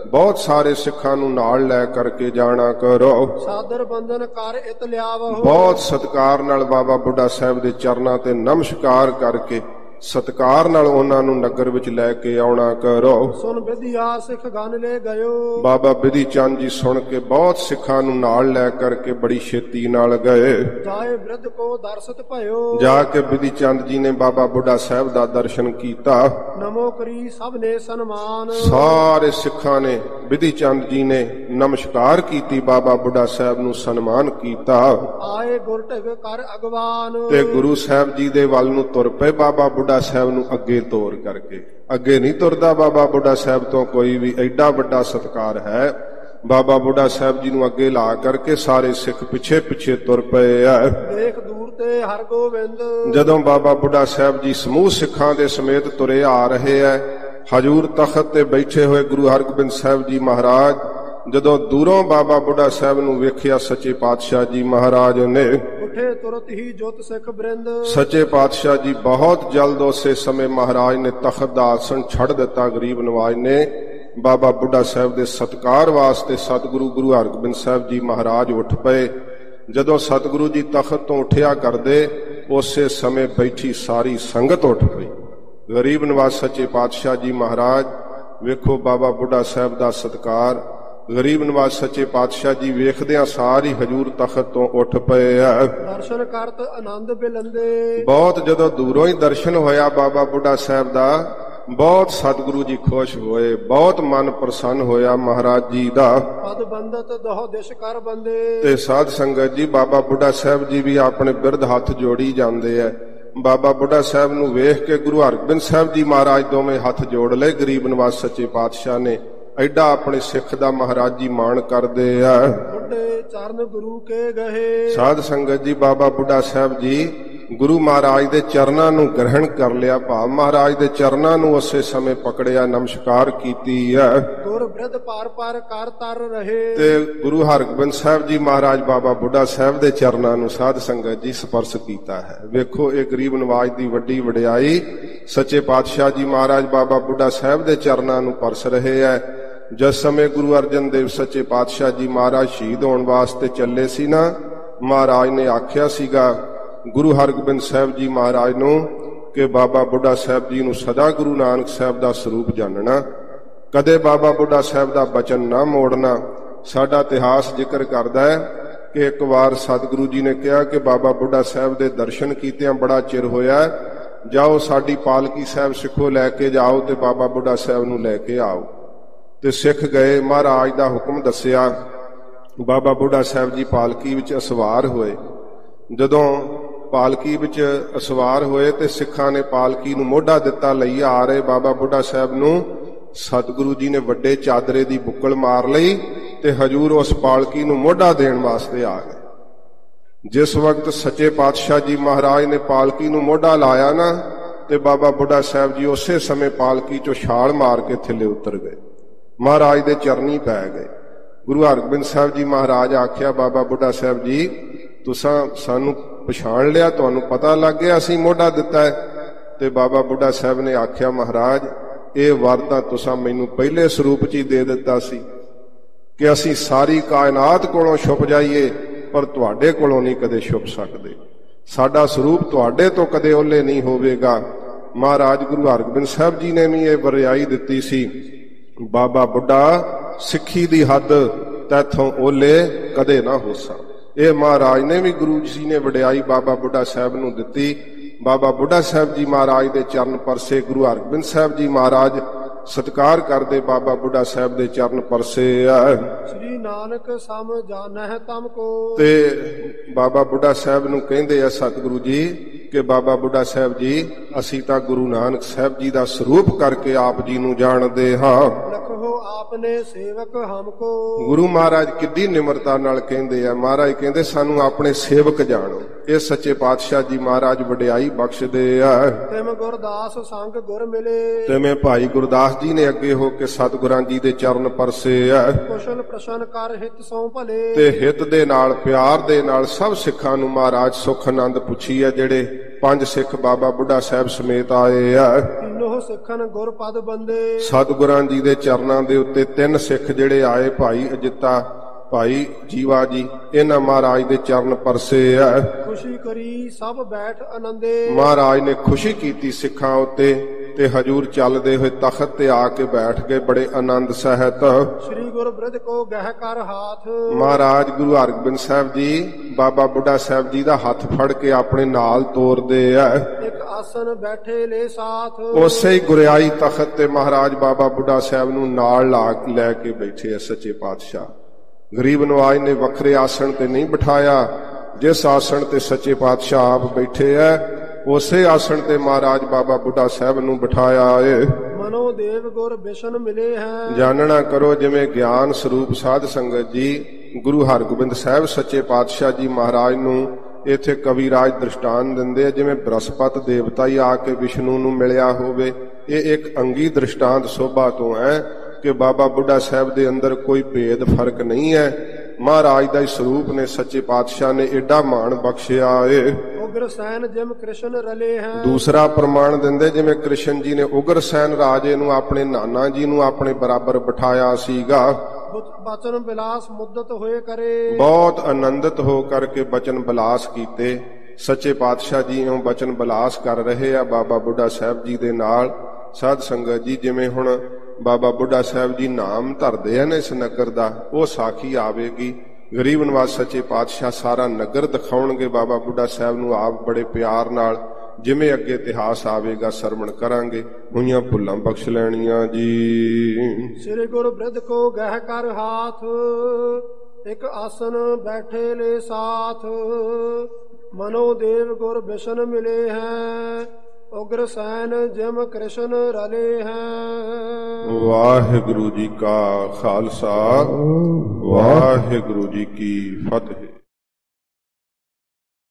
Speaker 2: ਬਹੁਤ ਸਾਰੇ ਸਿੱਖਾਂ ਨੂੰ ਨਾਲ ਲੈ ਕਰਕੇ ਜਾਣਾ ਕਰੋ।
Speaker 1: ਸਾਦਰ ਬੰਧਨ ਕਰ ਇਤ ਲਿਆਵਹੁ।
Speaker 2: ਬਹੁਤ ਸਤਿਕਾਰ ਨਾਲ ਬਾਬਾ ਬੁੱਢਾ ਸਾਹਿਬ ਦੇ ਚਰਨਾਂ ਤੇ ਨਮਸਕਾਰ ਕਰਕੇ ਸਤਿਕਾਰ ਨਾਲ ਉਹਨਾਂ ਨੂੰ ਨਗਰ ਵਿੱਚ ਲੈ ਕੇ ਆਉਣਾ ਕਰੋ।
Speaker 1: ਸੁਨ ਵਿਧਿਆ ਸਿੱਖ ਗਨ ਲੈ ਗਇਓ।
Speaker 2: ਬਾਬਾ ਬਿਧੀ ਚੰਦ ਜੀ ਸੁਣ ਕੇ ਬਹੁਤ ਸਿੱਖਾਂ ਨੂੰ ਨਾਲ ਲੈ ਕਰਕੇ ਬੜੀ ਛੇਤੀ ਨਾਲ ਗਏ।
Speaker 1: ਜਾਏ ਬਿਰਧ ਕੋ ਦਰਸ਼ਤ ਭਇਓ।
Speaker 2: ਜਾ ਕੇ ਬਿਧੀ ਚੰਦ ਜੀ ਨੇ ਬਾਬਾ ਬੁੱਢਾ ਸਾਹਿਬ ਦਾ ਦਰਸ਼ਨ ਕੀਤਾ।
Speaker 1: ਨਮੋ ਕਰੀ ਸਭ ਨੇ ਸਨਮਾਨ।
Speaker 2: ਸਾਰੇ ਸਿੱਖਾਂ ਨੇ ਬਿਧੀ ਚੰਦ ਜੀ ਨੇ ਨਮਸਕਾਰ ਕੀਤੀ, ਬਾਬਾ ਬੁੱਢਾ ਸਾਹਿਬ ਨੂੰ ਸਨਮਾਨ ਕੀਤਾ।
Speaker 1: ਆਏ ਗੁਰ ਢਿਗ ਕਰ ਅਗਵਾਨ।
Speaker 2: ਤੇ ਗੁਰੂ ਸਾਹਿਬ ਜੀ ਦੇ ਵੱਲ ਨੂੰ ਤੁਰ ਪਏ ਬਾਬਾ ਬੁੱਢਾ ਸਾਹਿਬ ਨੂੰ ਅੱਗੇ ਤੋਰ ਕਰਕੇ। ਅੱਗੇ ਨਹੀਂ ਤੁਰਦਾ ਬਾਬਾ ਬੁੱਢਾ ਸਾਹਿਬ ਤੋਂ ਕੋਈ ਵੀ, ਐਡਾ ਵੱਡਾ ਸਤਿਕਾਰ ਹੈ। ਬਾਬਾ ਬੁੱਢਾ ਸਾਹਿਬ ਜੀ ਨੂੰ ਅੱਗੇ ਲਾ ਕਰਕੇ ਸਾਰੇ ਸਿੱਖ ਪਿੱਛੇ ਪਿੱਛੇ ਤੁਰ ਪਏ ਆ।
Speaker 1: ਦੇਖ ਦੂਰ ਤੇ ਹਰ ਗੋਬਿੰਦ।
Speaker 2: ਜਦੋਂ ਬਾਬਾ ਬੁੱਢਾ ਸਾਹਿਬ ਜੀ ਸਮੂਹ ਸਿੱਖਾਂ ਦੇ ਸਮੇਤ ਤੁਰੇ ਆ ਰਹੇ ਆ, ਹਜੂਰ ਤਖਤ ਤੇ ਬੈਠੇ ਹੋਏ ਗੁਰੂ ਹਰਗੋਬਿੰਦ ਸਾਹਿਬ ਜੀ ਮਹਾਰਾਜ ਜਦੋਂ ਦੂਰੋਂ ਬਾਬਾ ਬੁੱਢਾ ਸਾਹਿਬ ਨੂੰ ਵੇਖਿਆ, ਸੱਚੇ ਪਾਤਸ਼ਾਹ ਜੀ ਮਹਾਰਾਜ ਨੇ
Speaker 1: ਉੱਠੇ ਤੁਰਤ ਹੀ ਜੁਤ ਸਿੱਖ ਬ੍ਰਿੰਦ।
Speaker 2: ਸੱਚੇ ਪਾਤਸ਼ਾਹ ਜੀ ਬਹੁਤ ਜਲਦ ਉਸੇ ਸਮੇਂ ਮਹਾਰਾਜ ਨੇ ਤਖਤ ਦਾ ਆਸਣ ਛੱਡ ਦਿੱਤਾ। ਗਰੀਬ ਨਵਾਜ ਨੇ ਬਾਬਾ ਬੁੱਢਾ ਸਾਹਿਬ ਦੇ ਸਤਿਕਾਰ ਵਾਸਤੇ ਸਤਿਗੁਰੂ ਗੁਰੂ ਹਰਗੋਬਿੰਦ ਸਾਹਿਬ ਜੀ ਮਹਾਰਾਜ ਉੱਠ ਪਏ। ਜਦੋਂ ਸਤਿਗੁਰੂ ਜੀ ਤਖਤ ਤੋਂ ਉੱਠਿਆ ਕਰਦੇ, ਉਸੇ ਸਮੇਂ ਬੈਠੀ ਸਾਰੀ ਸੰਗਤ ਉੱਠ ਪਈ। ਗਰੀਬ ਨਵਾਜ ਸੱਚੇ ਪਾਤਸ਼ਾਹ ਜੀ ਮਹਾਰਾਜ ਵੇਖੋ ਬਾਬਾ ਬੁੱਢਾ ਸਾਹਿਬ ਦਾ ਸਤਿਕਾਰ। ਗਰੀਬ ਨਵਾਜ ਸੱਚੇ ਪਾਤਸ਼ਾਹ ਜੀ ਵੇਖਦਿਆਂ ਸਾਰੀ ਹਜੂਰ ਤਖਤ ਤੋਂ ਉੱਠ ਪਏ ਆ।
Speaker 1: ਦਰਸ਼ਨ ਕਰਤ ਆਨੰਦ ਬਿਲੰਦੇ।
Speaker 2: ਬਹੁਤ ਜਦੋਂ ਦੂਰੋਂ ਹੀ ਦਰਸ਼ਨ ਹੋਇਆ ਬਾਬਾ ਬੁੱਢਾ ਸਾਹਿਬ ਦਾ, ਬਹੁਤ ਸਤਿਗੁਰੂ ਜੀ ਖੁਸ਼ ਹੋਏ, ਬਹੁਤ ਮਨ ਪ੍ਰਸੰਨ ਹੋਇਆ ਮਹਾਰਾਜ ਜੀ ਦਾ।
Speaker 1: ਪਦ ਬੰਦਤ ਦੋਹ ਦਿਸ਼ ਕਰ ਬੰਦੇ।
Speaker 2: ਤੇ ਸਾਧ ਸੰਗਤ ਜੀ ਬਾਬਾ ਬੁੱਢਾ ਸਾਹਿਬ ਜੀ ਵੀ ਆਪਣੇ ਬਿਰਧ ਹੱਥ ਜੋੜੀ ਜਾਂਦੇ ਆ। ਬਾਬਾ ਬੁੱਢਾ ਸਾਹਿਬ ਨੂੰ ਵੇਖ ਕੇ ਗੁਰੂ ਹਰਗੋਬਿੰਦ ਸਾਹਿਬ ਜੀ ਮਹਾਰਾਜ ਦੋਵੇਂ ਹੱਥ ਜੋੜ ਲਏ। ਗਰੀਬ ਨਵਾਜ ਸੱਚੇ ਪਾਤਸ਼ਾਹ ਨੇ ਐਡਾ ਆਪਣੇ ਸਿੱਖ ਦਾ ਮਹਾਰਾਜ ਜੀ ਮਾਣ ਕਰਦੇ ਆ।
Speaker 1: ਬੁੱਢੇ ਚਰਨ ਗੁਰੂ ਕੇ ਗਏ।
Speaker 2: ਸਾਧ ਸੰਗਤ ਜੀ ਬਾਬਾ ਬੁੱਢਾ ਸਾਹਿਬ ਜੀ ਗੁਰੂ ਮਹਾਰਾਜ ਦੇ ਚਰਨਾਂ ਨੂੰ ਗ੍ਰਹਿਣ ਕਰ ਲਿਆ, ਭਾਵ ਮਹਾਰਾਜ ਦੇ ਚਰਨਾਂ ਨੂੰ ਉਸੇ ਸਮੇਂ ਪਕੜਿਆ, ਨਮਸਕਾਰ ਕੀਤੀ ਹੈ।
Speaker 1: ਗੁਰ ਬਿਰਧ ਪਾਰ ਪਾਰ ਕਰ ਤਰ ਰਹੇ।
Speaker 2: ਤੇ ਗੁਰੂ ਹਰਗੋਬਿੰਦ ਸਾਹਿਬ ਜੀ ਮਹਾਰਾਜ ਬਾਬਾ ਬੁੱਢਾ ਸਾਹਿਬ ਦੇ ਚਰਨਾਂ ਨੂੰ ਸਾਧ ਸੰਗਤ ਜੀ ਸਪਰਸ਼ ਕੀਤਾ ਹੈ। ਵੇਖੋ ਇਹ ਗਰੀਬ ਨਵਾਜ ਦੀ ਵੱਡੀ ਵਡਿਆਈ। ਸੱਚੇ ਪਾਤਸ਼ਾਹ ਜੀ ਮਹਾਰਾਜ ਬਾਬਾ ਬੁੱਢਾ ਸਾਹਿਬ ਦੇ ਚਰਨਾਂ ਨੂੰ ਪਰਸ ਰਹੇ ਹੈ। ਜਿਸ ਸਮੇਂ ਗੁਰੂ ਅਰਜਨ ਦੇਵ ਸੱਚੇ ਪਾਤਸ਼ਾਹ ਜੀ ਮਹਾਰਾਜ ਸ਼ਹੀਦ ਹੋਣ ਵਾਸਤੇ ਚੱਲੇ ਸੀ ਨਾ, ਮਹਾਰਾਜ ਨੇ ਆਖਿਆ ਸੀਗਾ ਗੁਰੂ ਹਰਗੋਬਿੰਦ ਸਾਹਿਬ ਜੀ ਮਹਾਰਾਜ ਨੂੰ ਕਿ ਬਾਬਾ ਬੁੱਢਾ ਸਾਹਿਬ ਜੀ ਨੂੰ ਸਦਾ ਗੁਰੂ ਨਾਨਕ ਸਾਹਿਬ ਦਾ ਸਰੂਪ ਜਾਣਨਾ, ਕਦੇ ਬਾਬਾ ਬੁੱਢਾ ਸਾਹਿਬ ਦਾ ਬਚਨ ਨਾ ਮੋੜਨਾ। ਸਾਡਾ ਇਤਿਹਾਸ ਜ਼ਿਕਰ ਕਰਦਾ ਹੈ ਕਿ ਇੱਕ ਵਾਰ ਸਤਿਗੁਰੂ ਜੀ ਨੇ ਕਿਹਾ ਕਿ ਬਾਬਾ ਬੁੱਢਾ ਸਾਹਿਬ ਦੇ ਦਰਸ਼ਨ ਕੀਤਿਆਂ ਬੜਾ ਚਿਰ ਹੋਇਆ, ਜਾਓ ਸਾਡੀ ਪਾਲਕੀ ਸਾਹਿਬ ਸਿੱਖੋ ਲੈ ਕੇ ਜਾਓ ਤੇ ਬਾਬਾ ਬੁੱਢਾ ਸਾਹਿਬ ਨੂੰ ਲੈ ਕੇ ਆਓ। ਤੇ ਸਿੱਖ ਗਏ, ਮਹਾਰਾਜ ਦਾ ਹੁਕਮ ਦੱਸਿਆ। ਬਾਬਾ ਬੁੱਢਾ ਸਾਹਿਬ ਜੀ ਪਾਲਕੀ ਵਿੱਚ ਅਸਵਾਰ ਹੋਏ। ਜਦੋਂ ਪਾਲਕੀ ਵਿੱਚ ਅਸਵਾਰ ਹੋਏ ਤੇ ਸਿੱਖਾਂ ਨੇ ਪਾਲਕੀ ਨੂੰ ਮੋਢਾ ਦਿੱਤਾ, ਲਈ ਆ ਰਹੇ ਬਾਬਾ ਬੁੱਢਾ ਸਾਹਿਬ ਨੂੰ। ਸਤਿਗੁਰੂ ਜੀ ਨੇ ਵੱਡੇ ਚਾਦਰੇ ਦੀ ਬੁੱਕਲ ਮਾਰ ਲਈ ਤੇ ਹਜੂਰ ਉਸ ਪਾਲਕੀ ਨੂੰ ਮੋਢਾ ਦੇਣ ਵਾਸਤੇ ਆ ਗਏ। ਜਿਸ ਵਕਤ ਸੱਚੇ ਪਾਤਸ਼ਾਹ ਜੀ ਮਹਾਰਾਜ ਨੇ ਪਾਲਕੀ ਨੂੰ ਮੋਢਾ ਲਾਇਆ ਨਾ, ਤੇ ਬਾਬਾ ਬੁੱਢਾ ਸਾਹਿਬ ਜੀ ਉਸੇ ਸਮੇਂ ਪਾਲਕੀ ਚੋਂ ਛਾਲ ਮਾਰ ਕੇ ਥੱਲੇ ਉਤਰ ਗਏ, ਮਹਾਰਾਜ ਦੇ ਚਰਨੀ ਪੈ ਗਏ। ਗੁਰੂ ਹਰਗੋਬਿੰਦ ਸਾਹਿਬ ਜੀ ਮਹਾਰਾਜ ਆਖਿਆ ਬਾਬਾ ਬੁੱਢਾ ਸਾਹਿਬ ਜੀ ਤੁਸਾਂ ਸਾਨੂੰ ਪਛਾਣ ਲਿਆ, ਤੁਹਾਨੂੰ ਪਤਾ ਲੱਗ ਗਿਆ ਅਸੀਂ ਮੋਢਾ ਦਿੱਤਾ ਹੈ? ਤੇ ਬਾਬਾ ਬੁੱਢਾ ਸਾਹਿਬ ਨੇ ਆਖਿਆ ਮਹਾਰਾਜ ਇਹ ਵਰ ਤਾਂ ਤੁਸਾਂ ਮੈਨੂੰ ਪਹਿਲੇ ਸਰੂਪ 'ਚ ਹੀ ਦੇ ਦਿੱਤਾ ਸੀ ਕਿ ਅਸੀਂ ਸਾਰੀ ਕਾਇਨਾਤ ਕੋਲੋਂ ਛੁਪ ਜਾਈਏ, ਪਰ ਤੁਹਾਡੇ ਕੋਲੋਂ ਨਹੀਂ ਕਦੇ ਛੁਪ ਸਕਦੇ। ਸਾਡਾ ਸਰੂਪ ਤੁਹਾਡੇ ਤੋਂ ਕਦੇ ਓਲੇ ਨਹੀਂ ਹੋਵੇਗਾ। ਮਹਾਰਾਜ ਗੁਰੂ ਹਰਗੋਬਿੰਦ ਸਾਹਿਬ ਜੀ ਨੇ ਵੀ ਇਹ ਵਰਿਆਈ ਦਿੱਤੀ ਸੀ, ਬਾਬਾ ਬੁੱਢਾ ਸਿੱਖੀ ਦੀ ਹੱਦ ਤੈਥੋਂ ਓਲੇ ਕਦੇ ਨਾ ਹੋਸਾ। ਇਹ ਮਹਾਰਾਜ ਨੇ ਵੀ ਗੁਰੂ ਜੀ ਨੇ ਵਡਿਆਈ ਬਾਬਾ ਬੁੱਢਾ ਸਾਹਿਬ ਨੂੰ ਦਿੱਤੀ। ਬਾਬਾ ਬੁੱਢਾ ਸਾਹਿਬ ਜੀ ਮਹਾਰਾਜ ਦੇ ਚਰਨ ਪਰਸੇ, ਗੁਰੂ ਹਰਗੋਬਿੰਦ ਸਾਹਿਬ ਜੀ ਮਹਾਰਾਜ ਸਤਿਕਾਰ ਕਰਦੇ ਬਾਬਾ ਬੁੱਢਾ ਸਾਹਿਬ ਦੇ ਚਰਨ ਪਰਸੇ ਆ।
Speaker 1: ਸ੍ਰੀ ਨਾਨਕ ਸਮ ਜਾਣਹਿ ਤਮ ਕੋ।
Speaker 2: ਤੇ ਬਾਬਾ ਬੁੱਢਾ ਸਾਹਿਬ ਨੂੰ ਕਹਿੰਦੇ ਆ ਸਤਿਗੁਰੂ ਜੀ ਕਿ ਬਾਬਾ ਬੁੱਢਾ ਸਾਹਿਬ ਜੀ ਅਸੀਂ ਤਾਂ ਗੁਰੂ ਨਾਨਕ ਸਾਹਿਬ ਜੀ ਦਾ ਸਰੂਪ ਕਰਕੇ ਆਪ ਜੀ ਨੂੰ ਜਾਣਦੇ ਹਾਂ।
Speaker 1: ਲਖੋ ਆਪਨੇ ਸੇਵਕ ਹਮਕੋ।
Speaker 2: ਗੁਰੂ ਮਹਾਰਾਜ ਕਿੱਡੀ ਨਿਮਰਤਾ ਨਾਲ ਕਹਿੰਦੇ ਆ। ਮਹਾਰਾਜ ਕਹਿੰਦੇ ਸਾਨੂੰ ਆਪਣੇ ਸੇਵਕ ਜਾਣੋ। ਇਹ ਸੱਚੇ ਪਾਤਸ਼ਾਹ ਜੀ ਮਹਾਰਾਜ ਵਡਿਆਈ ਬਖਸ਼ਦੇ ਆ।
Speaker 1: ਤਿਮ ਗੁਰਦਾਸ ਸੰਗ ਗੁਰ ਮਿਲੇ।
Speaker 2: ਤੇ ਮੈਂ ਭਾਈ ਗੁਰਦਾਸ ਜੀ ਨੇ ਅੱਗੇ ਹੋ ਕੇ ਸਤਿਗੁਰਾਂ ਜੀ ਦੇ ਚਰਨ ਪਰਸੇ ਆ।
Speaker 1: ਕੁਸ਼ਲ ਪ੍ਰਸ਼ਨ ਕਰ ਹਿਤ ਸੋ ਭਲੇ।
Speaker 2: ਤੇ ਹਿੱਤ ਦੇ ਨਾਲ ਪਿਆਰ ਦੇ ਨਾਲ ਸਭ ਸਿੱਖਾਂ ਨੂੰ ਮਹਾਰਾਜ ਸੁਖ ਆਨੰਦ ਪੁੱਛੀ ਆ, ਜਿਹੜੇ ਪੰਜ ਸਿੱਖ ਬਾਬਾ ਬੁੱਢਾ ਸਾਹਿਬ ਸਮੇਤ ਆਏ ਆ।
Speaker 1: ਤਿੰਨੋਂ ਸਿੱਖਨ ਗੁਰ ਪਦ ਬੰਦੇ।
Speaker 2: ਸਤਿਗੁਰਾਂ ਜੀ ਦੇ ਚਰਨਾਂ ਦੇ ਉੱਤੇ ਤਿੰਨ ਸਿੱਖ ਜਿਹੜੇ ਆਏ, ਭਾਈ ਅਜਿੱਤਾ, ਭਾਈ ਜੀਵਾ ਜੀ, ਇਹਨਾਂ ਮਹਾਰਾਜ ਦੇ ਚਰਨ ਪਰਸੇ ਆ।
Speaker 1: ਖੁਸ਼ੀ ਕਰੀ ਸਭ ਬੈਠ ਆਨੰਦੇ।
Speaker 2: ਮਹਾਰਾਜ ਨੇ ਖੁਸ਼ੀ ਕੀਤੀ ਸਿੱਖਾਂ ਉੱਤੇ ਤੇ ਹਜੂਰ ਚੱਲਦੇ ਹੋਏ ਤਖਤ ਤੇ ਆ ਕੇ ਬੈਠ ਗਏ ਬੜੇ ਆਨੰਦ ਸਹਿਤ।
Speaker 1: ਸ੍ਰੀ ਗੁਰ ਬ੍ਰਿਧ ਕੋ ਗਹਿ ਕਰ ਹਾਥ।
Speaker 2: ਮਹਾਰਾਜ ਗੁਰੂ ਹਰਗੋਬਿੰਦ ਸਾਹਿਬ ਜੀ ਬਾਬਾ ਬੁੱਢਾ ਸਾਹਿਬ ਜੀ ਦਾ ਹੱਥ ਫੜ ਕੇ ਆਪਣੇ ਨਾਲ ਤੋਰਦੇ ਆ।
Speaker 1: ਇੱਕ ਆਸਨ ਬੈਠੇ ਲੈ ਸਾਥ।
Speaker 2: ਉਸੇ ਹੀ ਗੁਰਿਆਈ ਤਖਤ ਤੇ ਮਹਾਰਾਜ ਬਾਬਾ ਬੁੱਢਾ ਸਾਹਿਬ ਨੂੰ ਨਾਲ ਲਾ ਲੈ ਕੇ ਬੈਠੇ ਆ ਸੱਚੇ ਪਾਤਸ਼ਾਹ। ਗਰੀਬ ਨਵਾਜ ਨੇ ਵੱਖਰੇ ਆਸਣ ਤੇ ਨਹੀਂ ਬਿਠਾਇਆ, ਜਿਸ ਆਸਣ ਤੇ ਸੱਚੇ ਪਾਤਸ਼ਾਹ ਆਪ ਬੈਠੇ ਆ ਉਸੇ ਆਸਣ ਤੇ ਮਹਾਰਾਜ ਬਾਬਾ ਬੁੱਢਾ ਸਾਹਿਬ ਨੂੰ ਬਿਠਾਇਆ ਏ।
Speaker 1: ਮਨੋ ਦੇਵ ਗੁਰ ਬਿਸ਼ਨ ਮਿਲੇ ਹੈ।
Speaker 2: ਜਾਣਨਾ ਕਰੋ ਜਿਵੇਂ ਗਿਆਨ ਸਰੂਪ ਸਾਧ ਸੰਗਤ ਜੀ ਗੁਰੂ ਹਰਗੋਬਿੰਦ ਸਾਹਿਬ ਸੱਚੇ ਪਾਤਸ਼ਾਹ ਜੀ ਮਹਾਰਾਜ ਨੂੰ ਇੱਥੇ ਕਵੀ ਰਾਜ ਦ੍ਰਿਸ਼ਟਾਨ ਦਿੰਦੇ ਆ, ਜਿਵੇਂ ਬ੍ਰਹਸਪਤ ਦੇਵਤਾ ਹੀ ਆ ਕੇ ਵਿਸ਼ਨੂੰ ਨੂੰ ਮਿਲਿਆ ਹੋਵੇ। ਇਹ ਇੱਕ ਅੰਗੀ ਦ੍ਰਿਸ਼ਟਾਂਤ ਸੋਭਾ ਤੋਂ ਹੈ ਕਿ ਬਾਬਾ ਬੁੱਢਾ ਸਾਹਿਬ ਦੇ ਅੰਦਰ ਕੋਈ ਭੇਦ ਫਰਕ ਨਹੀਂ ਹੈ। ਮਹਾਰਾਜ ਦਾ ਹੀ ਸਰੂਪ ਨੇ ਸੱਚੇ ਪਾਤਸ਼ਾਹ ਨੇ ਏਡਾ ਮਾਣ ਬਖਸ਼ਿਆ ਏ।
Speaker 1: ਉਗਰਸੈਨ ਜਿਮ ਕ੍ਰਿਸ਼ਨ ਰਲੇ ਹੈ।
Speaker 2: ਦੂਸਰਾ ਪ੍ਰਮਾਣ ਦਿੰਦੇ ਜਿਵੇਂ ਕ੍ਰਿਸ਼ਨ ਜੀ ਨੇ ਉਗਰਸੈਨ ਰਾਜੇ ਨੂੰ ਆਪਣੇ ਨਾਨਾ ਜੀ ਨੂੰ ਆਪਣੇ ਬਰਾਬਰ ਬਿਠਾਇਆ ਸੀਗਾ।
Speaker 1: ਬਚਨ ਬਿਲਾਸ ਮੁੱਦਤ ਹੋਏ ਕਰੇ।
Speaker 2: ਬਹੁਤ ਆਨੰਦਿਤ ਹੋ ਕਰਕੇ ਬਚਨ ਬਿਲਾਸ ਕੀਤੇ। ਸੱਚੇ ਪਾਤਸ਼ਾਹ ਜੀ ਨੂੰ ਬਚਨ ਬਿਲਾਸ ਕਰ ਰਹੇ ਆ ਬਾਬਾ ਬੁੱਢਾ ਸਾਹਿਬ ਜੀ ਦੇ ਨਾਲ। ਸਾਧ ਸੰਗਤ ਜੀ ਜਿਵੇਂ ਹੁਣ ਬਾਬਾ ਬੁੱਢਾ ਸਾਹਿਬ ਜੀ ਨਾਮ ਧਰਦੇ ਹਨ ਇਸ ਨਗਰ ਦਾ, ਉਹ ਸਾਖੀ ਆਵੇਗੀ। ਗਰੀਬ ਨਵਾਜ ਸੱਚੇ ਪਾਤਸ਼ਾਹ ਸਾਰਾ ਨਗਰ ਦਿਖਾਉਣਗੇ ਬਾਬਾ ਬੁੱਢਾ ਸਾਹਿਬ ਨੂੰ ਆਪ ਬੜੇ ਪਿਆਰ ਨਾਲ। ਜਿਵੇਂ ਅੱਗੇ ਇਤਿਹਾਸ ਆਵੇਗਾ ਸਰਵਣ ਕਰਾਂਗੇ। ਹੋਈਆਂ ਭੁੱਲਾਂ ਬਖਸ਼ ਲੈਣੀਆਂ ਜੀ।
Speaker 1: ਸ੍ਰੀ ਗੁਰ ਬ੍ਰਿਧ ਕੋ ਗਹਿ ਕਰ ਹਾਥ। ਇੱਕ ਆਸਨ ਬੈਠੇ ਲੈ ਸਾਥ। ਮਨੋ ਦੇਵ ਗੁਰ ਬਿਸ਼ਨ ਮਿਲੇ ਹੈ। ਉਗਰਸੈਨ ਜਿਮ ਕ੍ਰਿਸ਼ਨ ਰਲੇ ਹੈ।
Speaker 2: ਵਾਹਿਗੁਰੂ ਜੀ ਕਾ ਖਾਲਸਾ, ਵਾਹਿਗੁਰੂ ਜੀ ਕੀ ਫਤਿਹ।